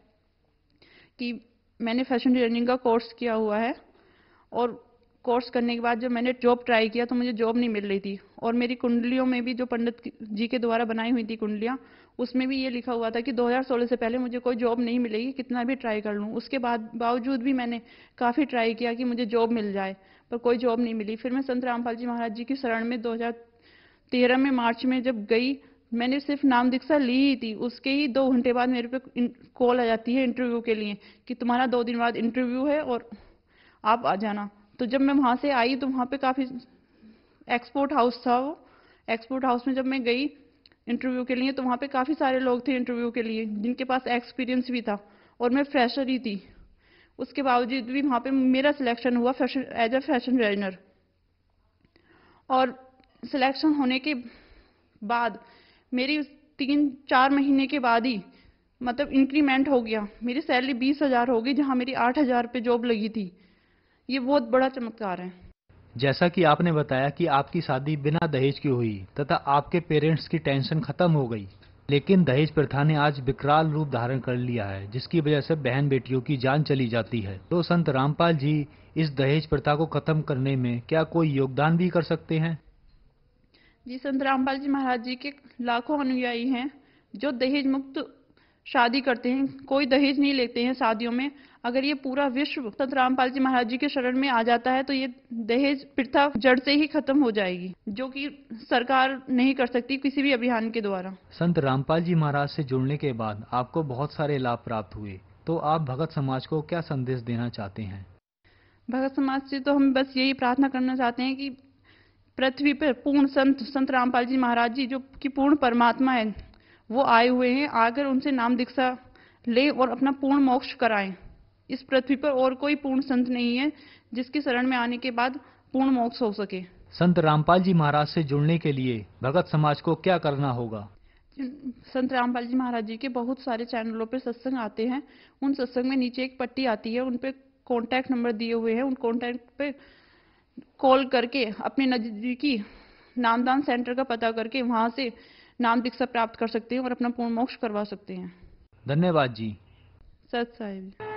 कि मैंने फैशन डिजाइनिंग का कोर्स किया हुआ है, और कोर्स करने के बाद जब मैंने जॉब ट्राई किया तो मुझे जॉब नहीं मिल रही थी। और मेरी कुंडलियों में भी, जो पंडित जी के द्वारा बनाई हुई थी कुंडलियाँ, उसमें भी ये लिखा हुआ था कि दो हज़ार सोलह से पहले मुझे कोई जॉब नहीं मिलेगी, कितना भी ट्राई कर लूँ। उसके बाद बावजूद भी मैंने काफ़ी ट्राई किया कि मुझे जॉब मिल जाए, पर कोई जॉब नहीं मिली। फिर मैं संत रामपाल जी महाराज जी की शरण में दो हज़ार तेरह में मार्च में जब गई, मैंने सिर्फ नाम दीक्षा ली ही थी, उसके ही दो घंटे बाद मेरे पे कॉल आ जाती है इंटरव्यू के लिए कि तुम्हारा दो दिन बाद इंटरव्यू है और आप आ जाना। तो जब मैं वहाँ से आई तो वहाँ पे काफ़ी, एक्सपोर्ट हाउस था वो, एक्सपोर्ट हाउस में जब मैं गई इंटरव्यू के लिए तो वहाँ पे काफ़ी सारे लोग थे इंटरव्यू के लिए, जिनके पास एक्सपीरियंस भी था, और मैं फ्रेशर ही थी। उसके बावजूद भी वहाँ पे मेरा सिलेक्शन हुआ fashion as a fashion designer. और सिलेक्शन होने के बाद मेरी तीन चार महीने के बाद ही मतलब इंक्रीमेंट हो गया, मेरी सैलरी बीस हज़ार हो गई, जहाँ मेरी आठ हज़ार पे जॉब लगी थी। ये बहुत बड़ा चमत्कार है। जैसा कि आपने बताया कि आपकी शादी बिना दहेज की हुई तथा आपके पेरेंट्स की टेंशन खत्म हो गई, लेकिन दहेज प्रथा ने आज विकराल रूप धारण कर लिया है, जिसकी वजह से बहन बेटियों की जान चली जाती है। तो संत रामपाल जी इस दहेज प्रथा को खत्म करने में क्या कोई योगदान भी कर सकते हैं? जी, संत रामपाल जी महाराज जी के लाखों अनुयायी हैं जो दहेज मुक्त शादी करते हैं, कोई दहेज नहीं लेते हैं शादियों में। अगर ये पूरा विश्व संत रामपाल जी महाराज जी के शरण में आ जाता है तो ये दहेज प्रथा जड़ से ही खत्म हो जाएगी, जो कि सरकार नहीं कर सकती किसी भी अभियान के द्वारा। संत रामपाल जी महाराज से जुड़ने के बाद आपको बहुत सारे लाभ प्राप्त हुए, तो आप भगत समाज को क्या संदेश देना चाहते हैं? भगत समाज से तो हम बस यही प्रार्थना करना चाहते हैं कि पृथ्वी पर पूर्ण संत संत रामपाल जी महाराज जी जो कि पूर्ण परमात्मा है, वो आए हुए हैं, आकर उनसे नाम दीक्षा ले और अपना पूर्ण मोक्ष कराएं। इस पृथ्वी पर और कोई पूर्ण संत नहीं है जिसकी शरण में आने के बाद पूर्ण मोक्ष हो सके। संत रामपाल जी महाराज से जुड़ने के लिए भगत समाज को क्या करना होगा? संत रामपाल जी महाराज जी के बहुत सारे चैनलों पर सत्संग आते हैं, उन सत्संग में नीचे एक पट्टी आती है, उन पे कॉन्टैक्ट नंबर दिए हुए हैं, उन कॉन्टैक्ट पे कॉल करके अपने नजदीकी नामदान सेंटर का पता करके वहां से नाम दीक्षा प्राप्त कर सकते हैं और अपना पूर्ण मोक्ष करवा सकते हैं। धन्यवाद जी। सत साहिब।